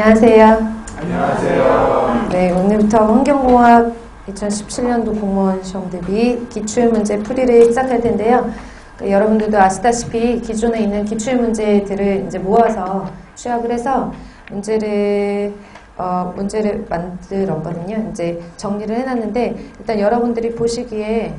안녕하세요. 안녕하세요. 네, 오늘부터 환경공학 2017년도 공무원 시험 대비 기출문제 풀이를 시작할 텐데요. 여러분들도 아시다시피 기존에 있는 기출문제들을 이제 모아서 취합을 해서 문제를 만들었거든요. 이제 정리를 해놨는데 일단 여러분들이 보시기에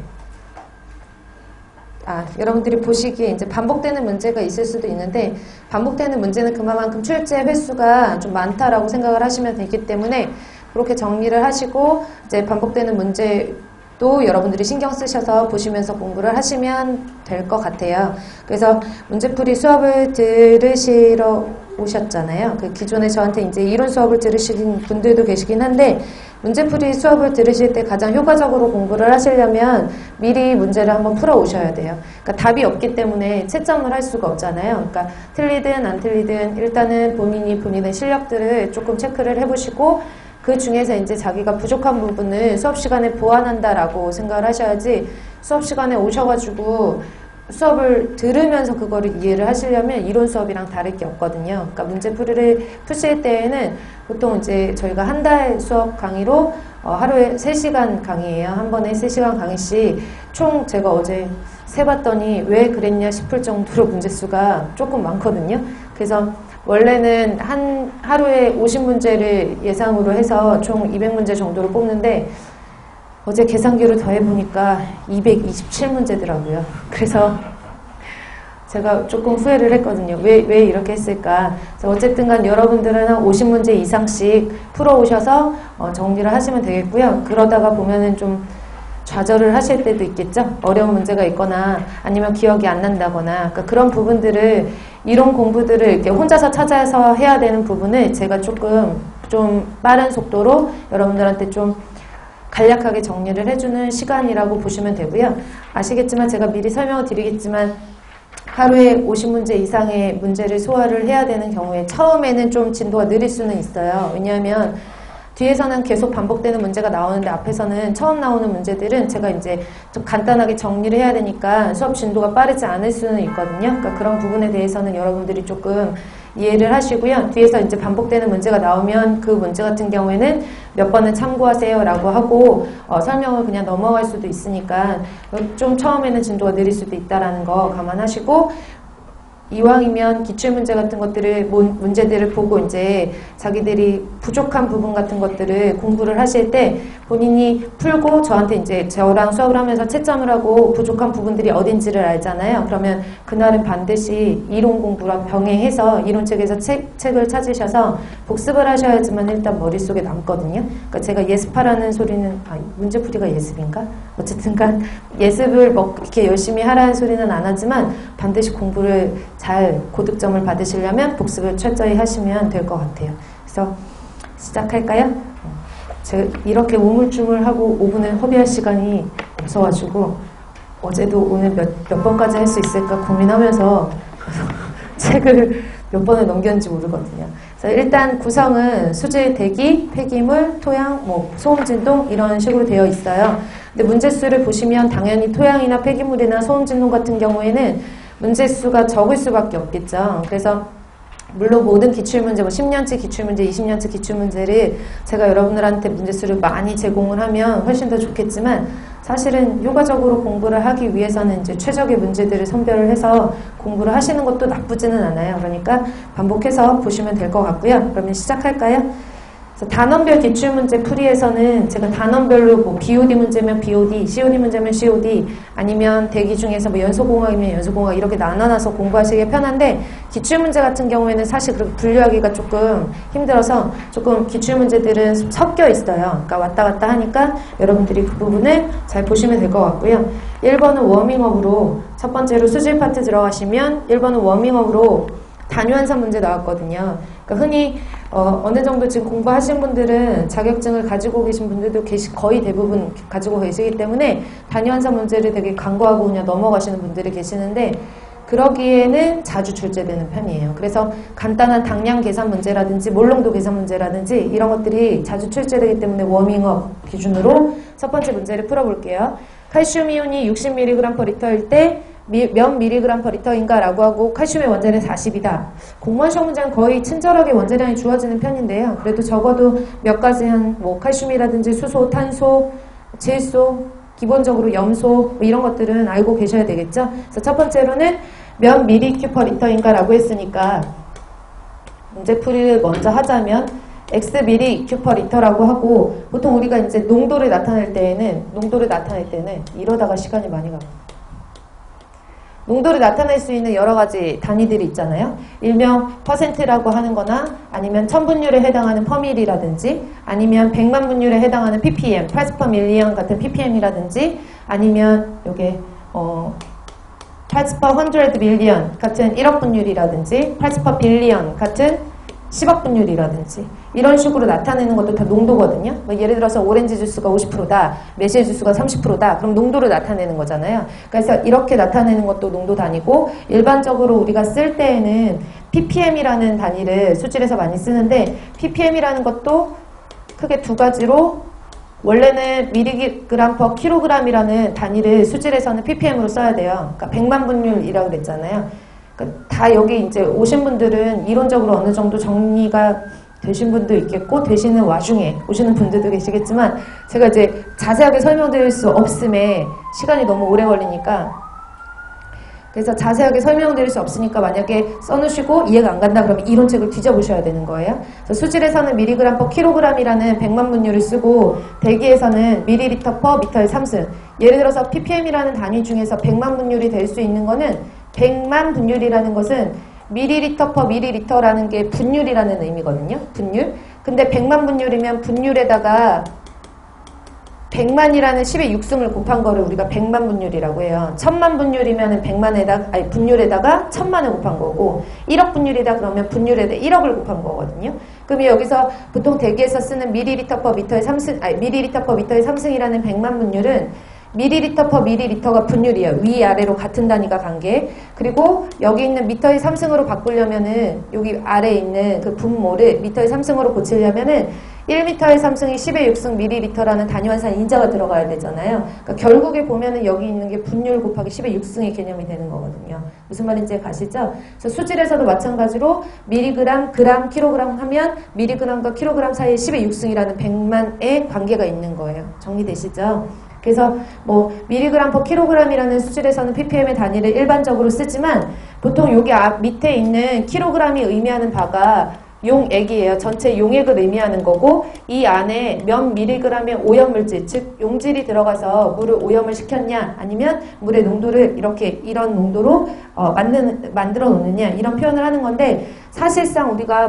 이제 반복되는 문제가 있을 수도 있는데 반복되는 문제는 그만큼 출제 횟수가 좀 많다라고 생각을 하시면 되기 때문에 그렇게 정리를 하시고 이제 반복되는 문제도 여러분들이 신경 쓰셔서 보시면서 공부를 하시면 될 것 같아요. 그래서 문제풀이 수업을 들으시러 오셨잖아요. 그 기존에 저한테 이제 이론 수업을 들으신 분들도 계시긴 한데 문제풀이 수업을 들으실 때 가장 효과적으로 공부를 하시려면 미리 문제를 한번 풀어 오셔야 돼요. 그러니까 답이 없기 때문에 채점을 할 수가 없잖아요. 그러니까 틀리든 안 틀리든 일단은 본인의 실력들을 조금 체크를 해보시고 그 중에서 이제 자기가 부족한 부분을 수업 시간에 보완한다라고 생각을 하셔야지 수업 시간에 오셔가지고 수업을 들으면서 그거를 이해를 하시려면 이론 수업이랑 다를 게 없거든요. 그러니까 문제풀이를 푸실 때에는 보통 이제 저희가 한 달 수업 강의로 하루에 3시간 강의예요. 한 번에 3시간 강의씩 총 제가 어제 세봤더니 왜 그랬냐 싶을 정도로 문제수가 조금 많거든요. 그래서 원래는 하루에 50문제를 예상으로 해서 총 200문제 정도로 뽑는데 어제 계산기로 더해보니까 227문제더라고요. 그래서 제가 조금 후회를 했거든요. 왜 이렇게 했을까? 그래서 어쨌든 간 여러분들은 한 50문제 이상씩 풀어오셔서 정리를 하시면 되겠고요. 그러다가 보면은 좀 좌절을 하실 때도 있겠죠? 어려운 문제가 있거나 아니면 기억이 안 난다거나 그러니까 그런 부분들을 이론 공부들을 이렇게 혼자서 찾아서 해야 되는 부분을 제가 조금 좀 빠른 속도로 여러분들한테 좀 간략하게 정리를 해주는 시간이라고 보시면 되고요. 아시겠지만 제가 미리 설명을 드리겠지만 하루에 50문제 이상의 문제를 소화를 해야 되는 경우에 처음에는 좀 진도가 느릴 수는 있어요. 왜냐하면 뒤에서는 계속 반복되는 문제가 나오는데 앞에서는 처음 나오는 문제들은 제가 이제 좀 간단하게 정리를 해야 되니까 수업 진도가 빠르지 않을 수는 있거든요. 그러니까 그런 부분에 대해서는 여러분들이 조금 이해를 하시고요. 뒤에서 이제 반복되는 문제가 나오면 그 문제 같은 경우에는 몇 번은 참고하세요 라고 하고 설명을 그냥 넘어갈 수도 있으니까 좀 처음에는 진도가 느릴 수도 있다라는 거 감안하시고 이왕이면 기출문제 같은 것들을, 문제들을 보고 이제 자기들이 부족한 부분 같은 것들을 공부를 하실 때 본인이 풀고 저한테 이제 저랑 수업을 하면서 채점을 하고 부족한 부분들이 어딘지를 알잖아요. 그러면 그날은 반드시 이론 공부랑 병행해서 이론책에서 책을 찾으셔서 복습을 하셔야지만 일단 머릿속에 남거든요. 그러니까 제가 예습하라는 소리는, 문제풀이가 예습인가? 어쨌든 간 예습을 이렇게 열심히 하라는 소리는 안 하지만 반드시 공부를 잘 고득점을 받으시려면 복습을 철저히 하시면 될 것 같아요. 그래서 시작할까요? 제가 이렇게 우물쭈물하고 5분을 허비할 시간이 없어가지고 어제도 오늘 몇 번까지 할 수 있을까 고민하면서 책을 몇 번을 넘겼는지 모르거든요. 그래서 일단 구성은 수질, 대기, 폐기물, 토양, 소음, 진동 이런 식으로 되어 있어요. 근데 문제수를 보시면 당연히 토양이나 폐기물이나 소음, 진동 같은 경우에는 문제수가 적을 수밖에 없겠죠. 그래서 물론 모든 기출문제, 10년치 기출문제, 20년치 기출문제를 제가 여러분들한테 문제수를 많이 제공을 하면 훨씬 더 좋겠지만 사실은 효과적으로 공부를 하기 위해서는 이제 최적의 문제들을 선별을 해서 공부를 하시는 것도 나쁘지는 않아요. 그러니까 반복해서 보시면 될 것 같고요. 그러면 시작할까요? 단원별 기출문제 풀이에서는 제가 단원별로 BOD 문제면 BOD, COD 문제면 COD 아니면 대기 중에서 연소공학이면 연소공학 이렇게 나눠놔서 공부하시기 편한데 기출문제 같은 경우에는 사실 그렇게 분류하기가 조금 힘들어서 조금 기출문제들은 섞여 있어요. 그러니까 왔다 갔다 하니까 여러분들이 그 부분을 잘 보시면 될 것 같고요. 1번은 워밍업으로 첫 번째로 수질 파트 들어가시면 1번은 워밍업으로 단위환산 문제 나왔거든요. 그러니까 흔히 어느 정도 지금 공부하신 분들은 자격증을 가지고 계신 분들도 거의 대부분 가지고 계시기 때문에 단위환산 문제를 되게 간과하고 그냥 넘어가시는 분들이 계시는데 그러기에는 자주 출제되는 편이에요. 그래서 간단한 당량 계산 문제라든지 몰롱도 계산 문제라든지 이런 것들이 자주 출제되기 때문에 워밍업 기준으로 첫 번째 문제를 풀어볼게요. 칼슘 이온이 60mg/L일 때 몇 밀리그램 per 리터인가 라고 하고 칼슘의 원자량 40이다. 공무원 시험 문제는 거의 친절하게 원자량이 주어지는 편인데요. 그래도 적어도 몇 가지 뭐 칼슘이라든지 수소, 탄소, 질소, 기본적으로 염소 뭐 이런 것들은 알고 계셔야 되겠죠. 그래서 첫 번째로는 몇 밀리큐 per 리터인가 라고 했으니까 문제풀이를 먼저 하자면 x 밀리큐 per 리터라고 하고, 보통 우리가 이제 농도를 나타낼 때는 이러다가 시간이 많이 가요. 농도를 나타낼 수 있는 여러 가지 단위들이 있잖아요. 일명 퍼센트라고 하는 거나 아니면 1000분율에 해당하는 퍼밀이라든지 아니면 100만 분율에 해당하는 ppm, parts per million 같은 ppm이라든지 아니면 요게 parts per 100 million 같은 1억 분율이라든지 parts per billion 같은 10억 분율이라든지 이런 식으로 나타내는 것도 다 농도거든요. 뭐 예를 들어서 오렌지 주스가 50%다, 매실 주스가 30%다. 그럼 농도를 나타내는 거잖아요. 그래서 이렇게 나타내는 것도 농도 단위고, 일반적으로 우리가 쓸 때에는 ppm이라는 단위를 수질에서 많이 쓰는데, ppm이라는 것도 크게 두 가지로, 원래는 밀리그램 per 킬로그램이라는 단위를 수질에서는 ppm으로 써야 돼요. 그러니까 100만 분율이라고 그랬잖아요. 다 여기 이제 오신 분들은 이론적으로 어느 정도 정리가 되신 분도 있겠고, 되시는 와중에 오시는 분들도 계시겠지만, 제가 이제 자세하게 설명드릴 수 없음에 시간이 너무 오래 걸리니까, 그래서 자세하게 설명드릴 수 없으니까 만약에 써놓으시고 이해가 안 간다 그러면 이론책을 뒤져보셔야 되는 거예요. 그래서 수질에서는 밀리그램 per 킬로그램이라는 100만 분율을 쓰고, 대기에서는 밀리리터 per 미터의 3승. 예를 들어서 ppm이라는 단위 중에서 100만 분율이 될 수 있는 거는, 100만 분율이라는 것은 밀리리터 per 밀리리터라는 게 분율이라는 의미거든요. 분율. 근데 100만 분율이면 분율에다가 100만이라는 10의 6승을 곱한 거를 우리가 100만 분율이라고 해요. 1000만 분율이면 분율에다가 1000만을 곱한 거고, 1억 분율이다 그러면 분율에다 1억을 곱한 거거든요. 그럼 여기서 보통 대기에서 쓰는 밀리리터 per 미터의 3승, 밀리리터 per 미터의 3승이라는 100만 분율은 밀리리터 per 밀리리터가 분율이에요. 위아래로 같은 단위가 관계. 그리고 여기 있는 미터의 3승으로 바꾸려면은, 여기 아래에 있는 그 분모를 미터의 3승으로 고치려면은 1미터의 3승이 10의 6승 밀리리터라는 단위 환산 인자가 들어가야 되잖아요. 그러니까 결국에 보면은 여기 있는 게 분율 곱하기 10의 6승의 개념이 되는 거거든요. 무슨 말인지 가시죠? 그래서 수질에서도 마찬가지로 밀리그램, 그램, 킬로그램 하면 밀리그램과 킬로그램 사이에 10의 6승이라는 100만의 관계가 있는 거예요. 정리되시죠? 그래서 뭐 밀리그램 per 킬로그램이라는 수질에서는 ppm의 단위를 일반적으로 쓰지만, 보통 여기 밑에 있는 킬로그램이 의미하는 바가 용액이에요. 전체 용액을 의미하는 거고, 이 안에 몇 밀리그램의 오염물질, 즉 용질이 들어가서 물을 오염을 시켰냐, 아니면 물의 농도를 이런 농도로 만들어 놓느냐, 이런 표현을 하는 건데, 사실상 우리가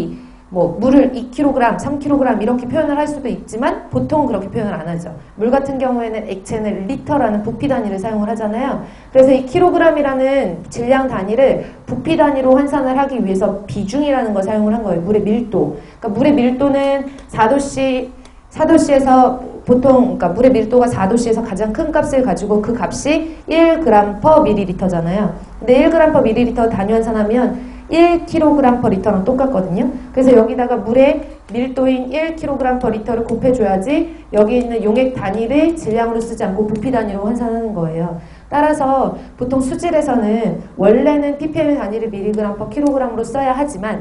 물을 2kg, 3kg 이렇게 표현을 할 수도 있지만 보통 그렇게 표현을 안 하죠. 물 같은 경우에는 액체는 리터라는 부피 단위를 사용을 하잖아요. 그래서 이 킬로그램이라는 질량 단위를 부피 단위로 환산을 하기 위해서 비중이라는 걸 사용을 한 거예요. 물의 밀도. 그러니까 물의 밀도는 4도씨에서 보통, 그러니까 물의 밀도가 4도씨에서 가장 큰 값을 가지고 그 값이 1g per 밀리리터잖아요. 근데 1g per 밀리리터 단위 환산하면 1kg per 리터랑 똑같거든요. 그래서 여기다가 물의 밀도인 1kg per 리터를 곱해줘야지 여기 있는 용액 단위를 질량으로 쓰지 않고 부피 단위로 환산하는 거예요. 따라서 보통 수질에서는 원래는 ppm 단위를 밀리그램 per 킬로그램으로 써야 하지만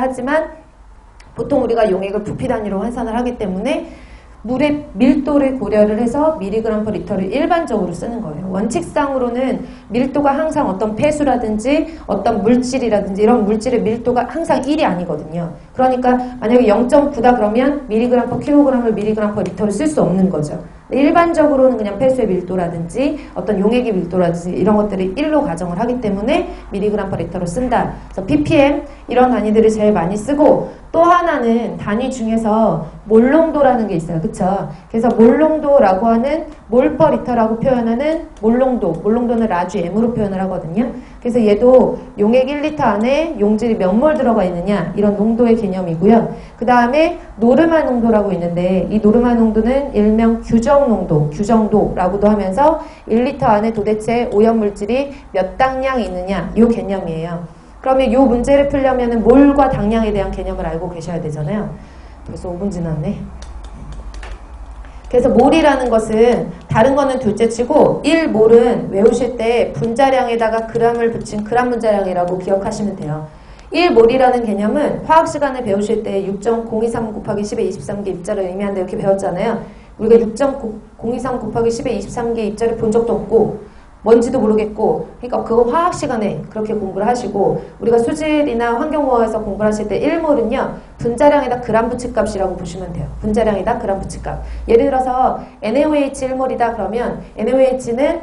보통 우리가 용액을 부피 단위로 환산을 하기 때문에 물의 밀도를 고려를 해서 밀리그램 per 리터를 일반적으로 쓰는 거예요. 원칙상으로는 밀도가 항상 어떤 폐수라든지 어떤 물질이라든지 이런 물질의 밀도가 항상 1이 아니거든요. 그러니까 만약에 0.9다 그러면 밀리그램 per 킬로그램을 밀리그램 per 리터를 쓸 수 없는 거죠. 일반적으로는 그냥 폐수의 밀도라든지 어떤 용액의 밀도라든지 이런 것들을 1로 가정을 하기 때문에 밀리그램 per 리터로 쓴다. 그래서 ppm 이런 단위들을 제일 많이 쓰고, 또 하나는 단위 중에서 몰농도라는 게 있어요. 그쵸? 그래서 몰농도라고 하는 몰 per 리터라고 표현하는 몰농도는 라지 m으로 표현을 하거든요. 그래서 얘도 용액 1리터 안에 용질이 몇 몰 들어가 있느냐, 이런 농도의 개념이고요. 그 다음에 노르마 농도라고 있는데, 이 노르마 농도는 일명 규정도라고도 하면서 1리터 안에 도대체 오염물질이 몇 당량이 있느냐, 이 개념이에요. 그러면 이 문제를 풀려면 몰과 당량에 대한 개념을 알고 계셔야 되잖아요. 벌써 5분 지났네. 그래서 몰이라는 것은 다른 거는 둘째치고 1몰은 외우실 때 분자량에다가 g을 붙인 그람 분자량이라고 기억하시면 돼요. 1몰이라는 개념은 화학 시간에 배우실 때 6.023 곱하기 10의 23개 입자를 의미한다 이렇게 배웠잖아요. 우리가 6.023 곱하기 10의 23개 입자를 본 적도 없고 뭔지도 모르겠고, 그러니까 그거 화학 시간에 그렇게 공부를 하시고, 우리가 수질이나 환경공학에서 공부를 하실 때 1몰은요 분자량에다 그람 부치값이라고 보시면 돼요. 분자량에다 그람 부치값. 예를 들어서 NaOH 1몰이다 그러면 NaOH는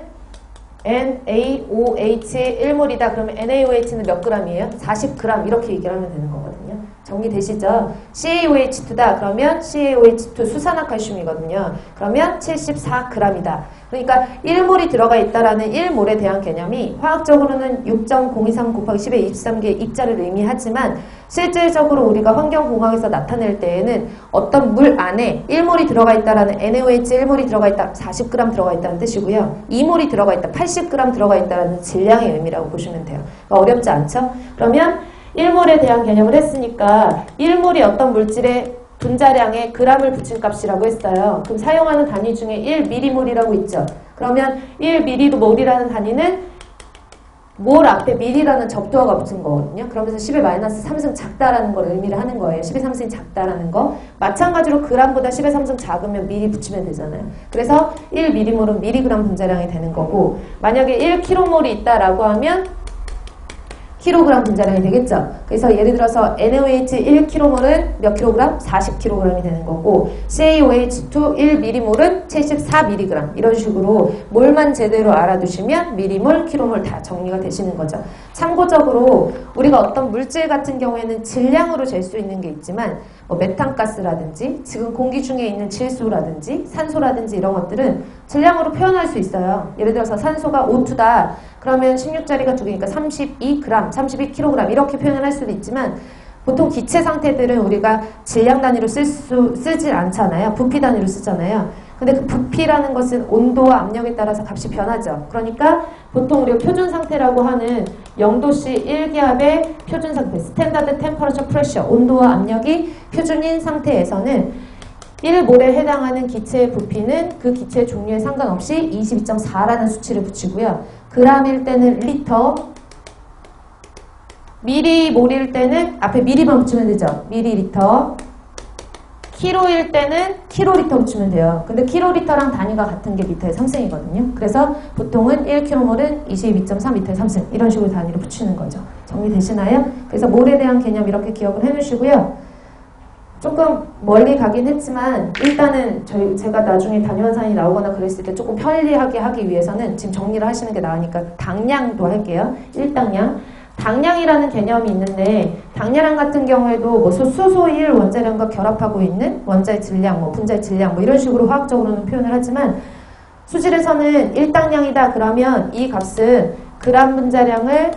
NaOH 1몰이다 그러면 NaOH는 몇 g이에요? 40g 이렇게 얘기를 하면 되는 거거든요. 정리되시죠? CaOH2다 그러면 CaOH2 수산화칼슘이거든요. 그러면 74g이다. 그러니까 1몰이 들어가 있다라는 1몰에 대한 개념이 화학적으로는 6.023 곱하기 10의 23개의 입자를 의미하지만 실질적으로 우리가 환경공학에서 나타낼 때에는 어떤 물 안에 1몰이 들어가 있다라는 NaOH 1몰이 들어가 있다 40g 들어가 있다는 뜻이고요. 2몰이 들어가 있다 80g 들어가 있다는 질량의 의미라고 보시면 돼요. 어렵지 않죠? 그러면 1몰에 대한 개념을 했으니까 1몰이 어떤 물질의 분자량에 g을 붙인 값이라고 했어요. 그럼 사용하는 단위 중에 1mm몰이라고 있죠. 그러면 1mm몰이라는 단위는 몰 앞에 밀이라는 접두어가 붙은 거거든요. 그러면서 10의 마이너스 3승 작다라는 걸 의미를 하는 거예요. 10의 3승이 작다라는 거. 마찬가지로 g보다 10의 3승 작으면 밀이 붙이면 되잖아요. 그래서 1mm몰은 미리그램 분자량이 되는 거고, 만약에 1km몰이 있다라고 하면 킬로그램 분자량이 되겠죠. 그래서 예를 들어서 NaOH 1km몰은 몇 킬로그램? 40kg이 되는 거고, CaOH2 1mm몰은 74mg 이런 식으로 몰만 제대로 알아두시면 미리몰, 킬로몰 다 정리가 되시는 거죠. 참고적으로 우리가 어떤 물질 같은 경우에는 질량으로 잴 수 있는 게 있지만 뭐 메탄가스라든지 지금 공기 중에 있는 질소라든지 산소라든지 이런 것들은 질량으로 표현할 수 있어요. 예를 들어서 산소가 O2다. 그러면 16자리가 2개니까 32g, 32kg 이렇게 표현을 할 수도 있지만 보통 기체 상태들은 우리가 질량 단위로 쓰질 않잖아요. 부피 단위로 쓰잖아요. 근데 그 부피라는 것은 온도와 압력에 따라서 값이 변하죠. 그러니까 보통 우리가 표준 상태라고 하는 0도씨 1기압의 표준 상태, 스탠다드 템퍼러처 프레셔, 온도와 압력이 표준인 상태에서는 1몰에 해당하는 기체의 부피는 그 기체의 종류에 상관없이 22.4라는 수치를 붙이고요. g일 때는 리터, 미리몰일 때는 앞에 미리만 붙이면 되죠. 미리리터, 키로일 때는 킬로리터 붙이면 돼요. 근데 킬로리터랑 단위가 같은 게 미터의 3승이거든요. 그래서 보통은 1km몰은 22.3미터의 3승 이런 식으로 단위로 붙이는 거죠. 정리되시나요? 그래서 몰에 대한 개념 이렇게 기억을 해놓으시고요. 조금 멀리 가긴 했지만 일단은 제가 나중에 단위원산이 나오거나 그랬을 때 조금 편리하게 하기 위해서는 지금 정리를 하시는 게 나으니까 당량도 할게요. 1당량. 당량이라는 개념이 있는데 당량량 같은 경우에도 뭐 수소 1 원자량과 결합하고 있는 원자의 질량, 뭐 분자의 질량 뭐 이런 식으로 화학적으로는 표현을 하지만 수질에서는 1당량이다 그러면 이 값은 그람 분자량을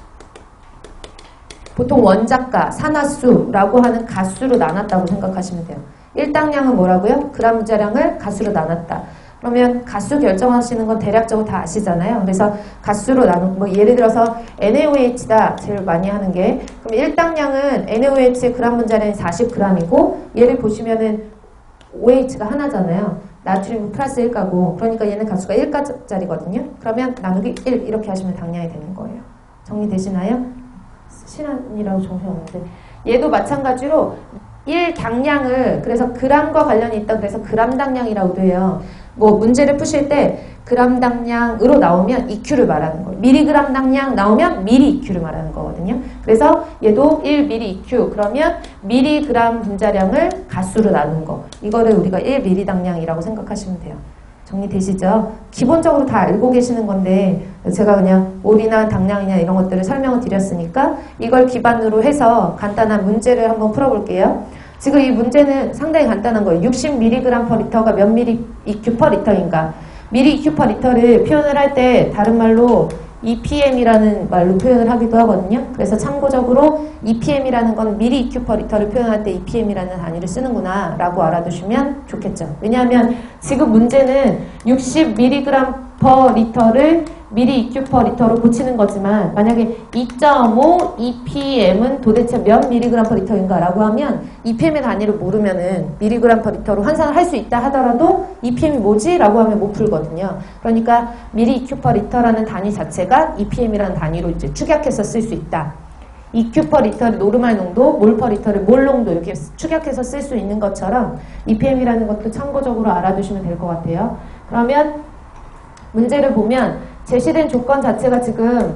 보통 원자가, 산화수라고 하는 가수로 나눴다고 생각하시면 돼요. 1당량은 뭐라고요? 그람 분자량을 가수로 나눴다. 그러면 가수 결정하시는 건 대략적으로 다 아시잖아요. 그래서 가수로 나누고 뭐 예를 들어서 NaOH다 제일 많이 하는 게 그럼 1당량은 NaOH의 그람 분자량이 40g이고 얘를 보시면은 OH가 하나잖아요. 나트륨 플러스 1가고 그러니까 얘는 가수가 1가짜리거든요. 그러면 나누기 1 이렇게 하시면 당량이 되는 거예요. 정리되시나요? 시간이라고 정신없는데 얘도 마찬가지로 1당량을 그래서 g과 관련이 있다 그래서 그람 당량이라고도 해요. 뭐 문제를 푸실 때 그람 당량으로 나오면 EQ를 말하는 거예요. 미리그람 당량 나오면 미리 EQ를 말하는 거거든요. 그래서 얘도 1미리 EQ 그러면 미리그람 분자량을 가수로 나눈 거 이거를 우리가 1미리 당량이라고 생각하시면 돼요. 정리되시죠? 기본적으로 다 알고 계시는 건데 제가 그냥 몰이나 당량이나 이런 것들을 설명을 드렸으니까 이걸 기반으로 해서 간단한 문제를 한번 풀어볼게요. 지금 이 문제는 상당히 간단한 거예요. 60mg per 리터가 몇 ml EQ per 리터인가? ml EQ per 리터를 표현을 할 때 다른 말로 EPM이라는 말로 표현을 하기도 하거든요. 그래서 참고적으로 EPM이라는 건 ml EQ per 리터를 표현할 때 EPM이라는 단위를 쓰는구나 라고 알아두시면 좋겠죠. 왜냐하면 지금 문제는 60mg per 리터를 미리 EQ/리터로 고치는 거지만 만약에 2.5 EPM은 도대체 몇 mg/리터인가 라고 하면 EPM의 단위를 모르면은 mg/리터로 환산을 할 수 있다 하더라도 EPM이 뭐지? 라고 하면 못 풀거든요. 그러니까 미리 EQ/리터라는 단위 자체가 EPM이라는 단위로 이제 축약해서 쓸 수 있다. EQ/리터를 노르말 농도, 몰/리터를 몰 농도 이렇게 축약해서 쓸 수 있는 것처럼 EPM이라는 것도 참고적으로 알아두시면 될 것 같아요. 그러면 문제를 보면 제시된 조건 자체가 지금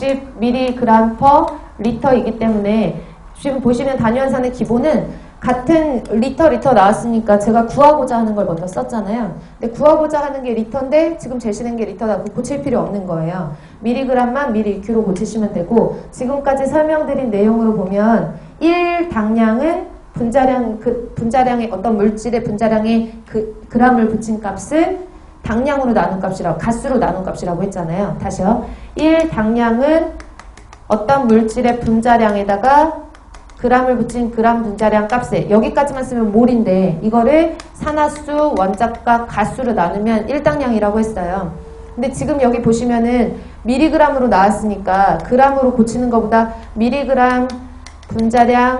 60mg/리터이기 때문에 지금 보시면 단위 환산의 기본은 같은 리터 나왔으니까 제가 구하고자 하는 걸 먼저 썼잖아요. 근데 구하고자 하는 게 리터인데 지금 제시된 게 리터다. 고칠 필요 없는 거예요. 미리그램만 미리 EQ로 고치시면 되고 지금까지 설명드린 내용으로 보면 1당량은 분자량의 어떤 물질의 분자량의 그 그람을 붙인 값을 당량으로 나눈 값이라고, 가수로 나눈 값이라고 했잖아요. 다시요. 1당량은 어떤 물질의 분자량에다가 그람을 붙인 그람 분자량 값에, 여기까지만 쓰면 몰인데 이거를 산화수, 원자값, 가수로 나누면 1당량이라고 했어요. 근데 지금 여기 보시면은 미리그램으로 나왔으니까 그람으로 고치는 것보다 미리그램 분자량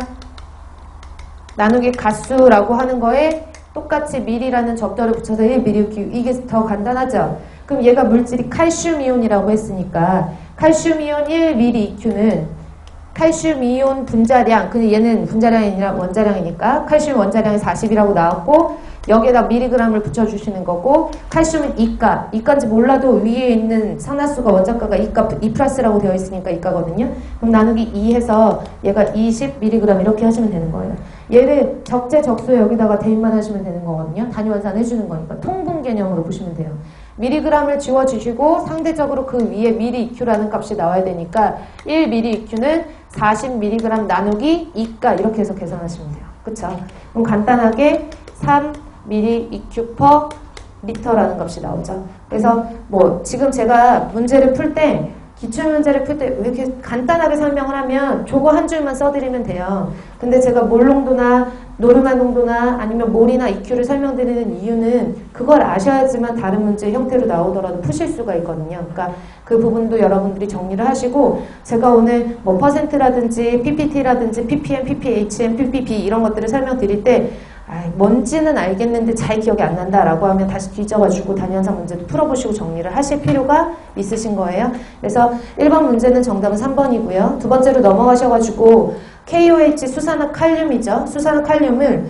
나누기 가수라고 하는 거에 똑같이 밀이라는 접두를 붙여서 1mg, 이게 더 간단하죠? 그럼 얘가 물질이 칼슘이온이라고 했으니까 칼슘이온 1mgQ는 칼슘이온 분자량, 근데 얘는 분자량이 아니라 원자량이니까 칼슘 원자량이 40이라고 나왔고 여기에다 미리그램을 붙여주시는 거고 칼슘은 2가, 2가인지 몰라도 위에 있는 산화수가 원자가가 2가, 2+라고 되어 있으니까 2가거든요. 그럼 나누기 2 해서 얘가 20mg 이렇게 하시면 되는 거예요. 얘를 적재적소에 여기다가 대입만 하시면 되는 거거든요. 단위 환산 해주는 거니까 통분 개념으로 보시면 돼요. 미리그램을 지워주시고 상대적으로 그 위에 미리 EQ라는 값이 나와야 되니까 1미리 EQ는 40mg 나누기 2가 이렇게 해서 계산하시면 돼요. 그쵸? 그럼 간단하게 3mg EQ/리터라는 값이 나오죠. 그래서 뭐 지금 제가 문제를 풀 때 기출문제를 풀 때 왜 이렇게 간단하게 설명을 하면 저거 한 줄만 써드리면 돼요. 근데 제가 몰 농도나 노르말 농도나 아니면 몰이나 EQ를 설명드리는 이유는 그걸 아셔야지만 다른 문제 형태로 나오더라도 푸실 수가 있거든요. 그러니까 그 부분도 여러분들이 정리를 하시고 제가 오늘 뭐 퍼센트라든지 PPT라든지 PPM, PPHM, PPB 이런 것들을 설명드릴 때 뭔지는 알겠는데 잘 기억이 안 난다라고 하면 다시 뒤져가지고 단위환산 문제도 풀어보시고 정리를 하실 필요가 있으신 거예요. 그래서 1번 문제는 정답은 3번이고요. 두 번째로 넘어가셔가지고 KOH 수산화칼륨이죠. 수산화칼륨을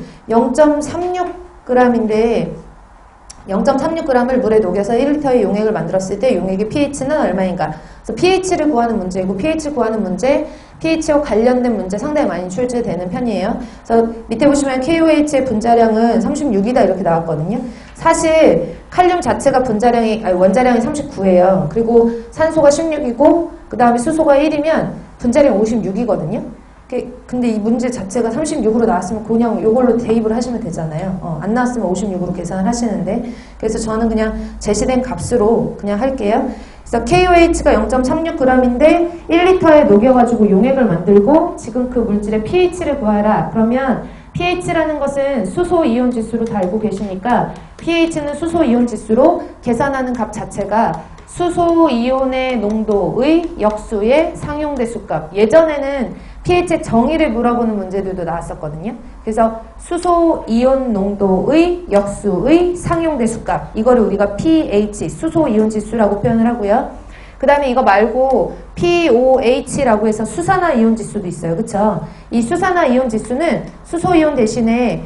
0.36g인데 0.36g을 물에 녹여서 1리터의 용액을 만들었을 때 용액의 pH는 얼마인가? 그래서 pH를 구하는 문제이고 pH 구하는 문제, pH와 관련된 문제 상당히 많이 출제되는 편이에요. 그래서 밑에 보시면 KOH의 분자량은 36이다 이렇게 나왔거든요. 사실 칼륨 자체가 원자량이 39예요. 그리고 산소가 16이고 그 다음에 수소가 1이면 분자량 56이거든요. 근데 이 문제 자체가 36으로 나왔으면 그냥 이걸로 대입을 하시면 되잖아요. 안 나왔으면 56으로 계산을 하시는데 그래서 저는 그냥 제시된 값으로 그냥 할게요. 그래서 KOH가 0.36g인데 1리터에 녹여가지고 용액을 만들고 지금 그 물질의 pH를 구하라. 그러면 pH라는 것은 수소이온 지수로 다 알고 계시니까 pH는 수소이온 지수로 계산하는 값 자체가 수소이온의 농도의 역수의 상용대수값. 예전에는 pH의 정의를 물어보는 문제들도 나왔었거든요. 그래서 수소이온 농도의 역수의 상용대수값. 이거를 우리가 pH, 수소이온 지수라고 표현을 하고요. 그 다음에 이거 말고 POH라고 해서 수산화이온 지수도 있어요. 그쵸? 이 수산화이온 지수는 수소이온 대신에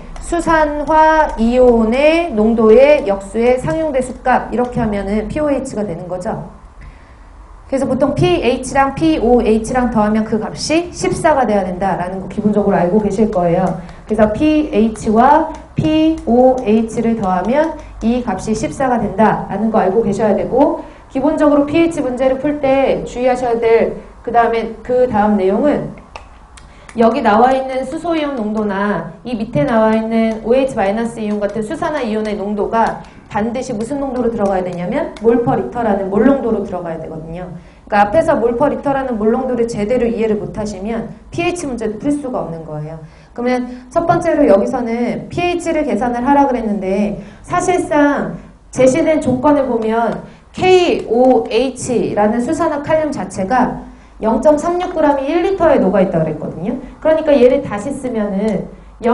수산화이온의 농도의 역수의 상용대수값 이렇게 하면은 POH가 되는 거죠. 그래서 보통 pH랑 POH랑 더하면 그 값이 14가 돼야 된다라는 거 기본적으로 알고 계실 거예요. 그래서 pH와 POH를 더하면 이 값이 14가 된다라는 거 알고 계셔야 되고 기본적으로 pH 문제를 풀 때 주의하셔야 될 그 다음 내용은 여기 나와 있는 수소이온 농도나 이 밑에 나와 있는 OH-이온 같은 수산화이온의 농도가 반드시 무슨 농도로 들어가야 되냐면 몰/리터라는 몰 농도로 들어가야 되거든요. 그러니까 앞에서 몰/리터라는 몰 농도를 제대로 이해를 못하시면 pH 문제도 풀 수가 없는 거예요. 그러면 첫 번째로 여기서는 pH를 계산을 하라 그랬는데 사실상 제시된 조건을 보면 KOH라는 수산화칼륨 자체가 0.36g이 1리터에 녹아있다고 그랬거든요. 그러니까 얘를 다시 쓰면은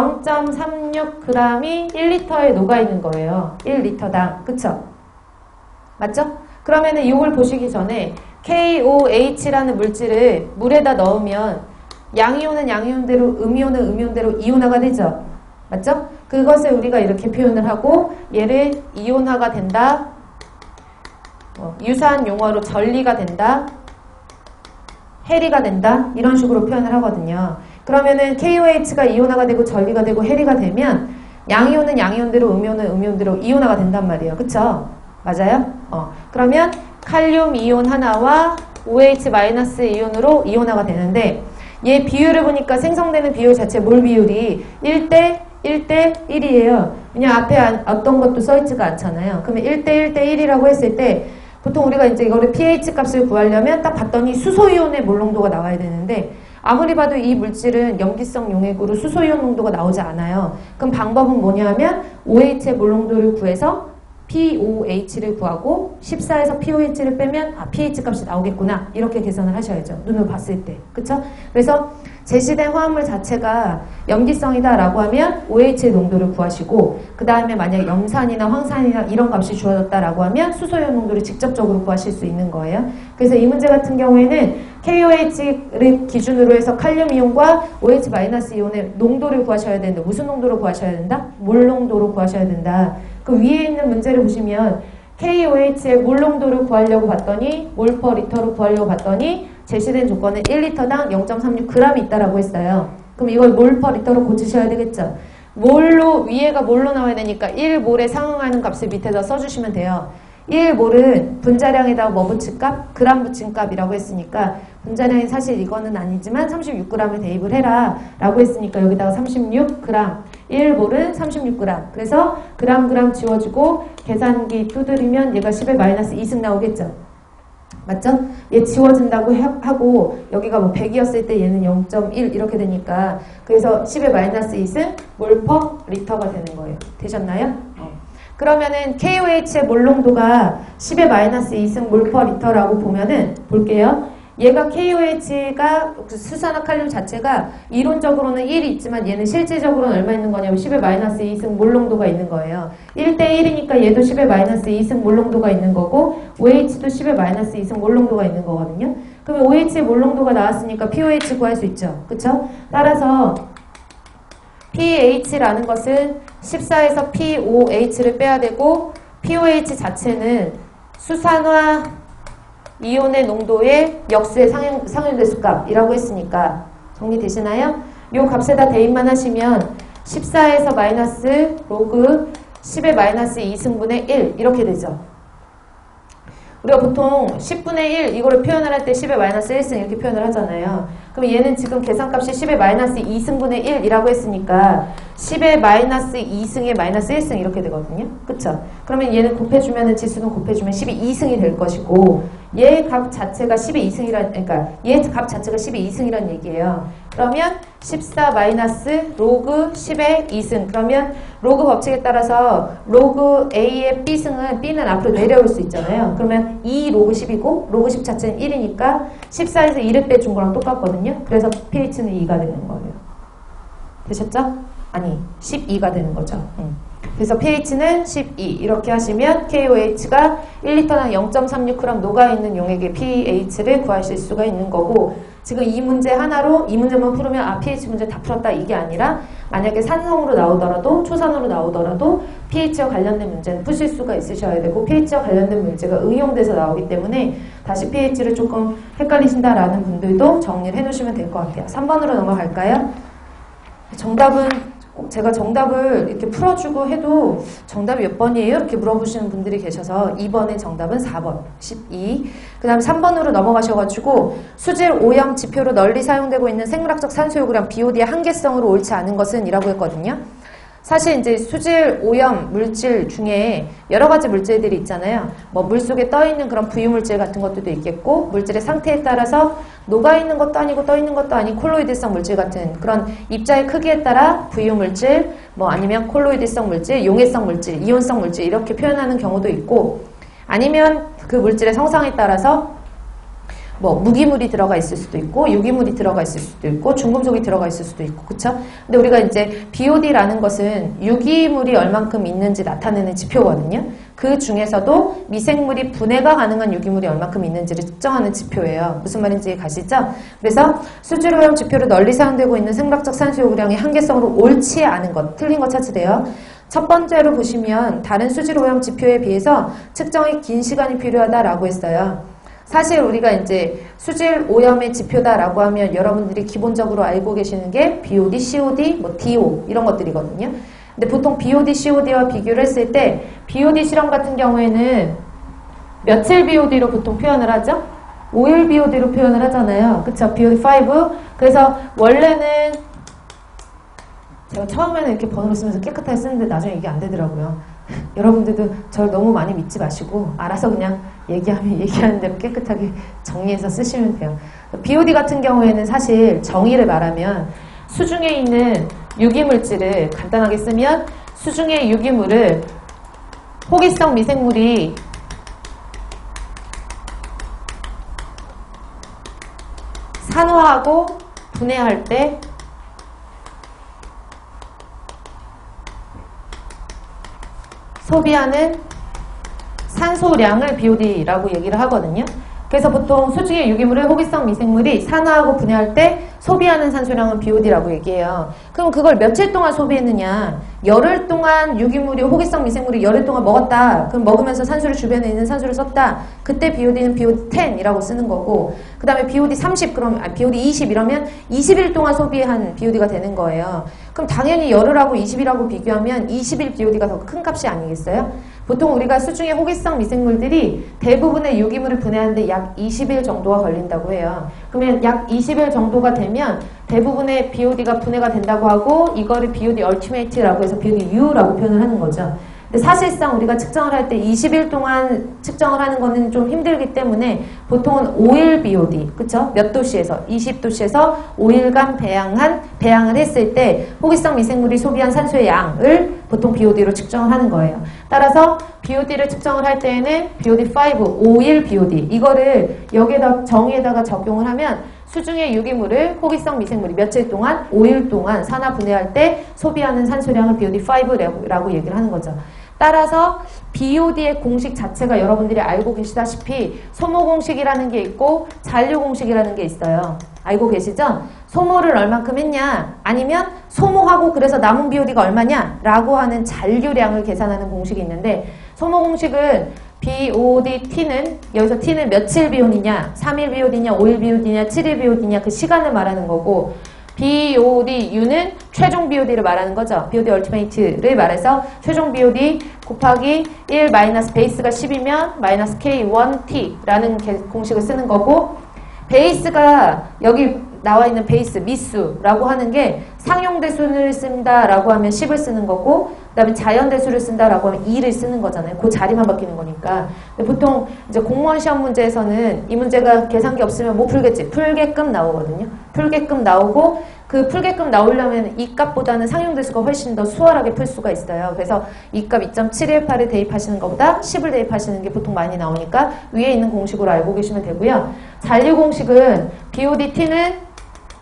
0.36g이 1리터에 녹아있는 거예요. 1리터당. 그쵸? 맞죠? 그러면은 이걸 보시기 전에 KOH라는 물질을 물에다 넣으면 양이온은 양이온대로, 음이온은 음이온대로 이온화가 되죠? 맞죠? 그것을 우리가 이렇게 표현을 하고 얘를 이온화가 된다. 유사한 용어로 전리가 된다. 해리가 된다. 이런 식으로 표현을 하거든요. 그러면은 KOH가 이온화가 되고 전리가 되고 해리가 되면 양이온은 양이온대로 음이온은 음이온대로 이온화가 된단 말이에요. 그쵸? 맞아요? 그러면 칼륨 이온 하나와 OH 마이너스 이온으로 이온화가 되는데 얘 비율을 보니까 생성되는 비율 자체 몰 비율이 1대 1이에요. 그냥 앞에 어떤 것도 써있지가 않잖아요. 그러면 1대 1대 1이라고 했을 때 보통 우리가 이제 이거를 pH 값을 구하려면 딱 봤더니 수소이온의 몰 농도가 나와야 되는데 아무리 봐도 이 물질은 염기성 용액으로 수소이온 농도가 나오지 않아요. 그럼 방법은 뭐냐 하면 OH의 몰 농도를 구해서 POH를 구하고 14에서 POH를 빼면 pH 값이 나오겠구나. 이렇게 계산을 하셔야죠. 눈으로 봤을 때. 그쵸? 그래서 제시된 화합물 자체가 염기성이다 라고 하면 OH의 농도를 구하시고 그 다음에 만약 염산이나 황산이나 이런 값이 주어졌다 라고 하면 수소이온 농도를 직접적으로 구하실 수 있는 거예요. 그래서 이 문제 같은 경우에는 KOH를 기준으로 해서 칼륨 이온과 OH-이온의 농도를 구하셔야 되는데 무슨 농도로 구하셔야 된다? 몰 농도로 구하셔야 된다. 그 위에 있는 문제를 보시면 KOH의 몰 농도를 구하려고 봤더니 몰 퍼 리터로 구하려고 봤더니 제시된 조건은 1리터당 0.36g이 있다라고 했어요. 그럼 이걸 몰 퍼 리터로 고치셔야 되겠죠. 몰로 위에가 몰로 나와야 되니까 1몰에 상응하는 값을 밑에다 써주시면 돼요. 1몰은 분자량에다가 뭐 붙인 값? 그람 붙인 값이라고 했으니까 분자량이 사실 이거는 아니지만 36g을 대입을 해라 라고 했으니까 여기다가 36g 1몰은 36g 그래서 그람 지워주고 계산기 두드리면 얘가 10의 마이너스 2승 나오겠죠. 맞죠? 얘 지워진다고 하고 여기가 뭐 100이었을 때 얘는 0.1 이렇게 되니까 그래서 10의 마이너스 2승 몰 퍼 리터가 되는 거예요. 되셨나요? 그러면은 KOH의 몰 농도가 10의 마이너스 2승 몰 퍼 리터라고 보면은 볼게요. 얘가 KOH가 수산화칼륨 자체가 이론적으로는 1이 있지만 얘는 실질적으로는 얼마 있는 거냐면 10의 마이너스 2승 몰 농도가 있는 거예요. 1대 1이니까 얘도 10의 마이너스 2승 몰 농도가 있는 거고 OH도 10의 마이너스 2승 몰 농도가 있는 거거든요. 그러면 OH의 몰 농도가 나왔으니까 POH 구할 수 있죠. 그쵸? 따라서 pH라는 것은 14에서 POH를 빼야 되고 POH 자체는 수산화 이온의 농도의 역수의 상용대수값이라고 했으니까 정리되시나요? 이 값에다 대입만 하시면 14에서 마이너스 로그 10의 마이너스 2승분의 1 이렇게 되죠. 우리가 보통 10분의 1 이거를 표현을 할 때 10의 마이너스 1승 이렇게 표현을 하잖아요. 그럼 얘는 지금 계산값이 10의 마이너스 2승분의 1이라고 했으니까 10의 마이너스 2승의 마이너스 1승 이렇게 되거든요. 그쵸? 그러면 얘는 곱해주면 지수는 곱해주면 10의 2승이 될 것이고 얘 값 자체가 10의 2승이란 그러니까 얘 값 자체가 10의 2승이란 얘기예요. 그러면 14 마이너스 로그 10의 2승 그러면 로그 법칙에 따라서 로그 A의 B승은 B는 앞으로 내려올 수 있잖아요. 그러면 2 로그 10이고 로그 10 자체는 1이니까 14에서 2를 빼준 거랑 똑같거든요. 그래서 pH는 2가 되는 거예요. 되셨죠? 아니 12가 되는 거죠. 그래서 pH는 12 이렇게 하시면 KOH가 1리터당 0.36g 녹아있는 용액의 pH를 구하실 수가 있는 거고 지금 이 문제 하나로 이 문제만 풀으면 pH 문제 다 풀었다 이게 아니라 만약에 산성으로 나오더라도 초산으로 나오더라도 pH와 관련된 문제는 푸실 수가 있으셔야 되고 pH와 관련된 문제가 응용돼서 나오기 때문에 다시 pH를 조금 헷갈리신다라는 분들도 정리를 해놓으시면 될 것 같아요. 3번으로 넘어갈까요? 정답은 꼭 제가 정답을 이렇게 풀어주고 해도 정답이 몇 번이에요? 이렇게 물어보시는 분들이 계셔서 2번의 정답은 4번, 12. 그 다음에 3번으로 넘어가셔가지고 수질 오염 지표로 널리 사용되고 있는 생물학적 산소 요구량 BOD의 한계성으로 옳지 않은 것은 이라고 했거든요. 사실 이제 수질 오염 물질 중에 여러 가지 물질들이 있잖아요. 뭐 물속에 떠 있는 그런 부유물질 같은 것들도 있겠고 물질의 상태에 따라서 녹아 있는 것도 아니고 떠 있는 것도 아닌 콜로이드성 물질 같은 그런 입자의 크기에 따라 부유물질 뭐 아니면 콜로이드성 물질, 용해성 물질, 이온성 물질 이렇게 표현하는 경우도 있고 아니면 그 물질의 성상에 따라서 뭐 무기물이 들어가 있을 수도 있고 유기물이 들어가 있을 수도 있고 중금속이 들어가 있을 수도 있고 그쵸? 근데 우리가 이제 BOD라는 것은 유기물이 얼만큼 있는지 나타내는 지표거든요. 그 중에서도 미생물이 분해가 가능한 유기물이 얼만큼 있는지를 측정하는 지표예요. 무슨 말인지 가시죠? 그래서 수질 오염 지표로 널리 사용되고 있는 생물학적 산소 요구량이 한계성으로 옳지 않은 것, 틀린 것 찾으세요. 첫 번째로 보시면 다른 수질 오염 지표에 비해서 측정이 긴 시간이 필요하다라고 했어요. 사실 우리가 이제 수질 오염의 지표다라고 하면 여러분들이 기본적으로 알고 계시는 게 BOD, COD, 뭐 DO 이런 것들이거든요. 근데 보통 BOD, COD와 비교를 했을 때 BOD 실험 같은 경우에는 며칠 BOD로 보통 표현을 하죠? 5일 BOD로 표현을 하잖아요. 그쵸? BOD5. 그래서 원래는 제가 처음에는 이렇게 번호를 쓰면서 깨끗하게 쓰는데 나중에 이게 안 되더라고요. 여러분들도 저를 너무 많이 믿지 마시고 알아서 그냥 얘기하면 얘기하는 대로 깨끗하게 정리해서 쓰시면 돼요. BOD 같은 경우에는 사실 정의를 말하면 수중에 있는 유기물질을 간단하게 쓰면 수중의 유기물을 호기성 미생물이 산화하고 분해할 때 소비하는 산소량을 BOD라고 얘기를 하거든요. 그래서 보통 수중의 유기물을 호기성 미생물이 산화하고 분해할 때 소비하는 산소량은 BOD라고 얘기해요. 그럼 그걸 며칠 동안 소비했느냐? 열흘 동안 유기물이 호기성 미생물이 열흘 동안 먹었다. 그럼 먹으면서 산소를 주변에 있는 산소를 썼다. 그때 BOD는 BOD10이라고 쓰는 거고 그 다음에 BOD30 그럼 BOD 20 이러면 20일 동안 소비한 BOD가 되는 거예요. 그럼 당연히 열흘하고 20일하고 비교하면 20일 BOD가 더 큰 값이 아니겠어요? 보통 우리가 수중의 호기성 미생물들이 대부분의 유기물을 분해하는데 약 20일 정도가 걸린다고 해요. 그러면 약 20일 정도가 되면 대부분의 BOD가 분해가 된다고 하고 이거를 BOD ultimate라고 해서 BOD U라고 표현을 하는 거죠. 근데 사실상 우리가 측정을 할 때 20일 동안 측정을 하는 거는 좀 힘들기 때문에 보통은 5일 BOD, 그쵸? 몇 도씨에서? 20도씨에서 5일간 배양을 했을 때 호기성 미생물이 소비한 산소의 양을 보통 BOD로 측정을 하는 거예요. 따라서 BOD를 측정을 할 때에는 BOD5, 5일 BOD 이거를 여기에다 정의에다가 적용을 하면 수중의 유기물을 호기성 미생물이 며칠 동안, 5일 동안 산화 분해할 때 소비하는 산소량을 BOD5라고 얘기를 하는 거죠. 따라서 BOD의 공식 자체가 여러분들이 알고 계시다시피 소모 공식이라는 게 있고 잔류 공식이라는 게 있어요. 알고 계시죠? 소모를 얼만큼 했냐 아니면 소모하고 그래서 남은 BOD가 얼마냐 라고 하는 잔류량을 계산하는 공식이 있는데 소모 공식은 BOD-T는 여기서 T는 며칠 BOD냐 3일 BOD냐 5일 BOD냐 7일 BOD냐 그 시간을 말하는 거고 BOD-U는 최종 BOD를 말하는 거죠. BOD ultimate를 말해서 최종 BOD 곱하기 1 마이너스 베이스가 10이면 마이너스 K1T라는 공식을 쓰는 거고 베이스가 여기 나와 있는 베이스, 미수라고 하는 게 상용대수를 쓴다라고 하면 10을 쓰는 거고 그 다음에 자연대수를 쓴다라고 하면 2를 쓰는 거잖아요. 그 자리만 바뀌는 거니까. 근데 보통 이제 공무원 시험 문제에서는 이 문제가 계산기 없으면 못 풀겠지. 풀게끔 나오거든요. 풀게끔 나오고 그 풀게끔 나오려면 이 값보다는 상용대수가 훨씬 더 수월하게 풀 수가 있어요. 그래서 이 값 2.718을 대입하시는 것보다 10을 대입하시는 게 보통 많이 나오니까 위에 있는 공식으로 알고 계시면 되고요. 잔류 공식은 BOD-T는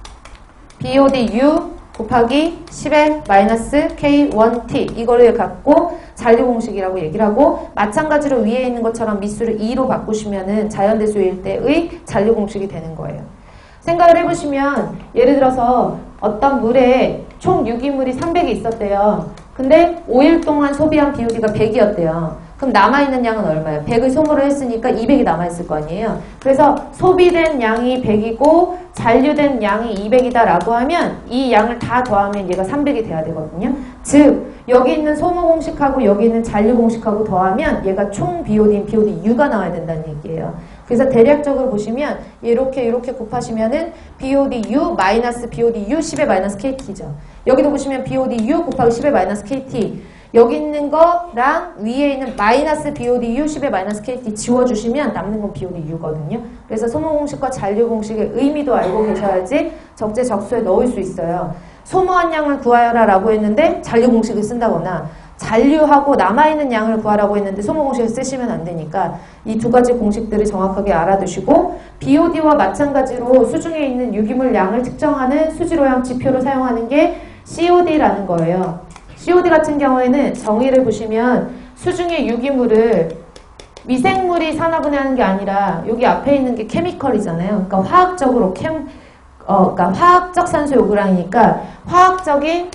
BOD-U 곱하기 10의 마이너스 K1T 이거를 갖고 잔류 공식이라고 얘기를 하고 마찬가지로 위에 있는 것처럼 미수를 2로 바꾸시면은 자연대수일 때의 잔류 공식이 되는 거예요. 생각을 해보시면 예를 들어서 어떤 물에 총 유기물이 300이 있었대요. 근데 5일 동안 소비한 BOD가 100이었대요. 그럼 남아있는 양은 얼마예요? 100을 소모를 했으니까 200이 남아있을 거 아니에요. 그래서 소비된 양이 100이고 잔류된 양이 200이다 라고 하면 이 양을 다 더하면 얘가 300이 돼야 되거든요. 즉 여기 있는 소모 공식하고 여기 있는 잔류 공식하고 더하면 얘가 총 BOD인 BOD-U가 나와야 된다는 얘기예요. 그래서 대략적으로 보시면 이렇게 곱하시면은 BOD-U 마이너스 BOD-U 10의 마이너스 KT죠. 여기도 보시면 BOD-U 곱하기 10의 마이너스 KT 여기 있는 거랑 위에 있는 마이너스 BOD-U 10의 마이너스 KT 지워주시면 남는 건 BOD-U거든요. 그래서 소모 공식과 잔류 공식의 의미도 알고 계셔야지 적재적소에 넣을 수 있어요. 소모한 양을 구하여라 라고 했는데 잔류 공식을 쓴다거나 잔류하고 남아있는 양을 구하라고 했는데 소모 공식을 쓰시면 안 되니까 이 두 가지 공식들을 정확하게 알아두시고 BOD와 마찬가지로 수중에 있는 유기물 양을 측정하는 수질오염 지표로 사용하는 게 COD라는 거예요. COD 같은 경우에는 정의를 보시면 수중의 유기물을 미생물이 산화분해하는 게 아니라 여기 앞에 있는 게 케미컬이잖아요. 그러니까 화학적으로 그러니까 화학적 산소 요구량이니까 화학적인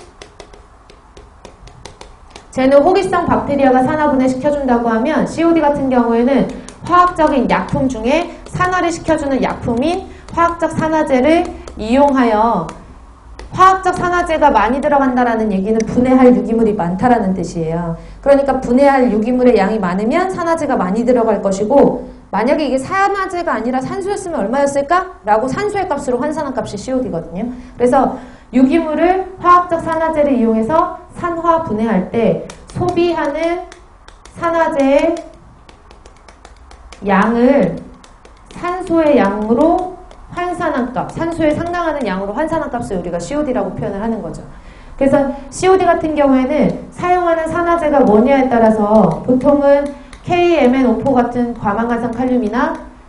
쟤는 호기성 박테리아가 산화분해 시켜준다고 하면 COD 같은 경우에는 화학적인 약품 중에 산화를 시켜주는 약품인 화학적 산화제를 이용하여 화학적 산화제가 많이 들어간다라는 얘기는 분해할 유기물이 많다라는 뜻이에요. 그러니까 분해할 유기물의 양이 많으면 산화제가 많이 들어갈 것이고 만약에 이게 산화제가 아니라 산소였으면 얼마였을까? 라고 산소의 값으로 환산한 값이 COD거든요. 그래서 유기물을 화학적 산화제를 이용해서 산화 분해할 때 소비하는 산화제의 양을 산소의 양으로 환산한 값, 산소에 상당하는 양으로 환산한 값을 우리가 COD라고 표현을 하는 거죠. 그래서 COD 같은 경우에는 사용하는 산화제가 뭐냐에 따라서 보통은 KMnO4 같은 과망간산 칼륨이나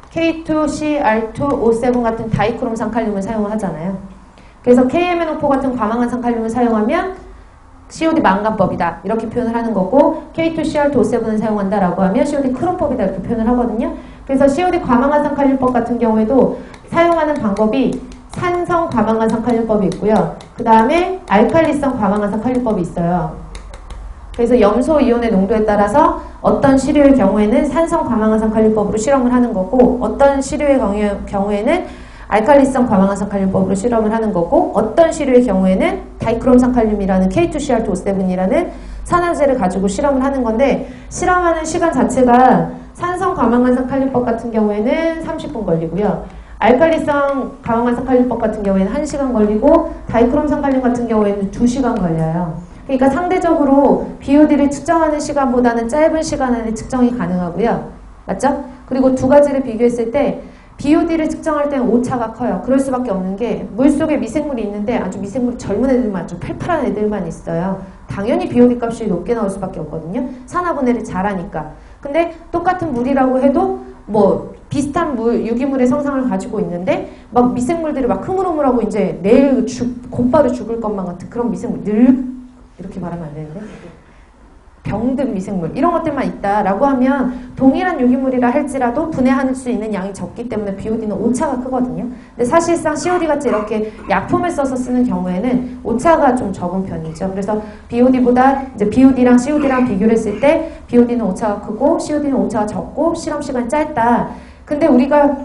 K2CR2O7 같은 다이크롬산 칼륨을 사용을 하잖아요. 그래서 KMnO4 같은 과망간산 칼륨을 사용하면 COD 망간법이다 이렇게 표현을 하는 거고 K2CR2O7을 사용한다라고 하면 COD 크롬법이다 이렇게 표현을 하거든요. 그래서 COD 과망간산 칼륨법 같은 경우에도 사용하는 방법이 산성 과망간산 칼륨법이 있고요. 그 다음에 알칼리성 과망간산 칼륨법이 있어요. 그래서 염소 이온의 농도에 따라서 어떤 시료의 경우에는 산성 과망간산 칼륨법으로 실험을 하는 거고 어떤 시료의 경우에는 알칼리성 과망간산 칼륨법으로 실험을 하는 거고 어떤 시료의 경우에는 다이크롬산 칼륨이라는 K2CR2O7이라는 산화제를 가지고 실험을 하는 건데 실험하는 시간 자체가 산성 과망간산 칼륨법 같은 경우에는 30분 걸리고요. 알칼리성 과망간산 칼륨법 같은 경우에는 1시간 걸리고 다이크롬산 칼륨 같은 경우에는 2시간 걸려요. 그러니까 상대적으로 BOD를 측정하는 시간보다는 짧은 시간 안에 측정이 가능하고요. 맞죠? 그리고 두 가지를 비교했을 때 BOD를 측정할 때는 오차가 커요. 그럴 수밖에 없는 게 물속에 미생물이 있는데 아주 미생물이 젊은 애들만 아주 팔팔한 애들만 있어요. 당연히 BOD 값이 높게 나올 수밖에 없거든요. 산화분해를 잘하니까. 근데 똑같은 물이라고 해도 뭐 비슷한 유기물의 성상을 가지고 있는데 막 미생물들이 막 흐물흐물하고 이제 내일 곧바로 죽을 것만 같은 그런 미생물 이렇게 말하면 안 되는데 병든 미생물 이런 것들만 있다라고 하면 동일한 유기물이라 할지라도 분해할 수 있는 양이 적기 때문에 BOD는 오차가 크거든요. 근데 사실상 COD같이 이렇게 약품을 써서 쓰는 경우에는 오차가 좀 적은 편이죠. 그래서 BOD보다 이제 BOD랑 COD랑 비교를 했을 때 BOD는 오차가 크고 COD는 오차가 적고 실험 시간이 짧다. 근데 우리가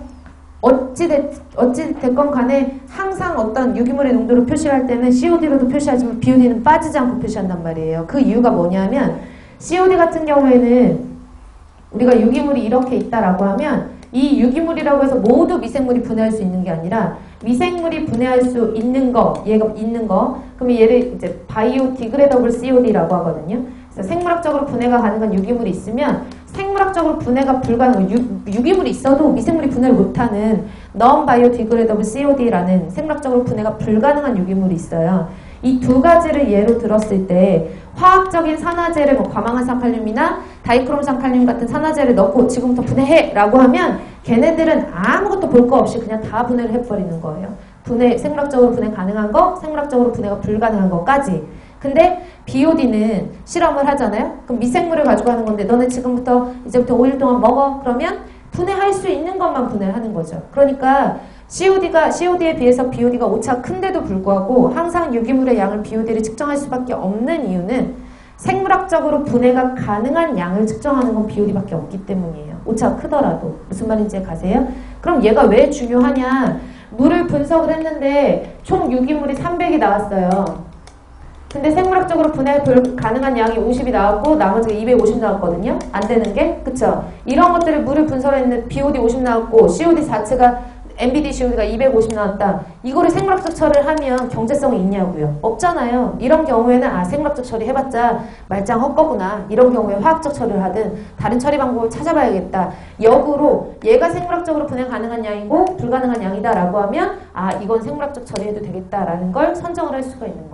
어찌됐건 간에 항상 어떤 유기물의 농도를 표시할 때는 COD로도 표시하지만 BOD는 빠지지 않고 표시한단 말이에요. 그 이유가 뭐냐면 COD 같은 경우에는 우리가 유기물이 이렇게 있다라고 하면 이 유기물이라고 해서 모두 미생물이 분해할 수 있는 게 아니라 미생물이 분해할 수 있는 거, 얘가 있는 거, 그러면 얘를 이제 바이오디그레더블 COD라고 하거든요. 그래서 생물학적으로 분해가 가능한 유기물이 있으면 생물학적으로 분해가 불가능한 유기물이 있어도 미생물이 분해를 못하는 non-biodegradable COD라는 생물학적으로 분해가 불가능한 유기물이 있어요. 이 두 가지를 예로 들었을 때 화학적인 산화제를 뭐 과망한 칼륨이나 다이크롬산 칼륨 같은 산화제를 넣고 지금부터 분해해 라고 하면 걔네들은 아무것도 볼 거 없이 그냥 다 분해를 해버리는 거예요. 생물학적으로 분해 가능한 거, 생물학적으로 분해가 불가능한 거까지. 근데 BOD는 실험을 하잖아요. 그럼 미생물을 가지고 하는 건데 너네 이제부터 5일 동안 먹어. 그러면 분해할 수 있는 것만 분해를 하는 거죠. 그러니까 COD에 비해서 BOD가 오차가 큰데도 불구하고 항상 유기물의 양을 BOD를 측정할 수밖에 없는 이유는 생물학적으로 분해가 가능한 양을 측정하는 건 BOD밖에 없기 때문이에요. 오차가 크더라도. 무슨 말인지 가세요? 그럼 얘가 왜 중요하냐? 물을 분석을 했는데 총 유기물이 300이 나왔어요. 근데 생물학적으로 분해 가능한 양이 50이 나왔고 나머지가 250 나왔거든요. 안 되는 게. 그쵸? 이런 것들을 물을 분석했는데 BOD 50 나왔고 COD 자체가 MBD COD가 250 나왔다. 이거를 생물학적 처리를 하면 경제성이 있냐고요. 없잖아요. 이런 경우에는 생물학적 처리 해봤자 말짱 헛거구나. 이런 경우에 화학적 처리를 하든 다른 처리 방법을 찾아봐야겠다. 역으로 얘가 생물학적으로 분해 가능한 양이고 불가능한 양이다 라고 하면 이건 생물학적 처리해도 되겠다라는 걸 선정을 할 수가 있는 거죠.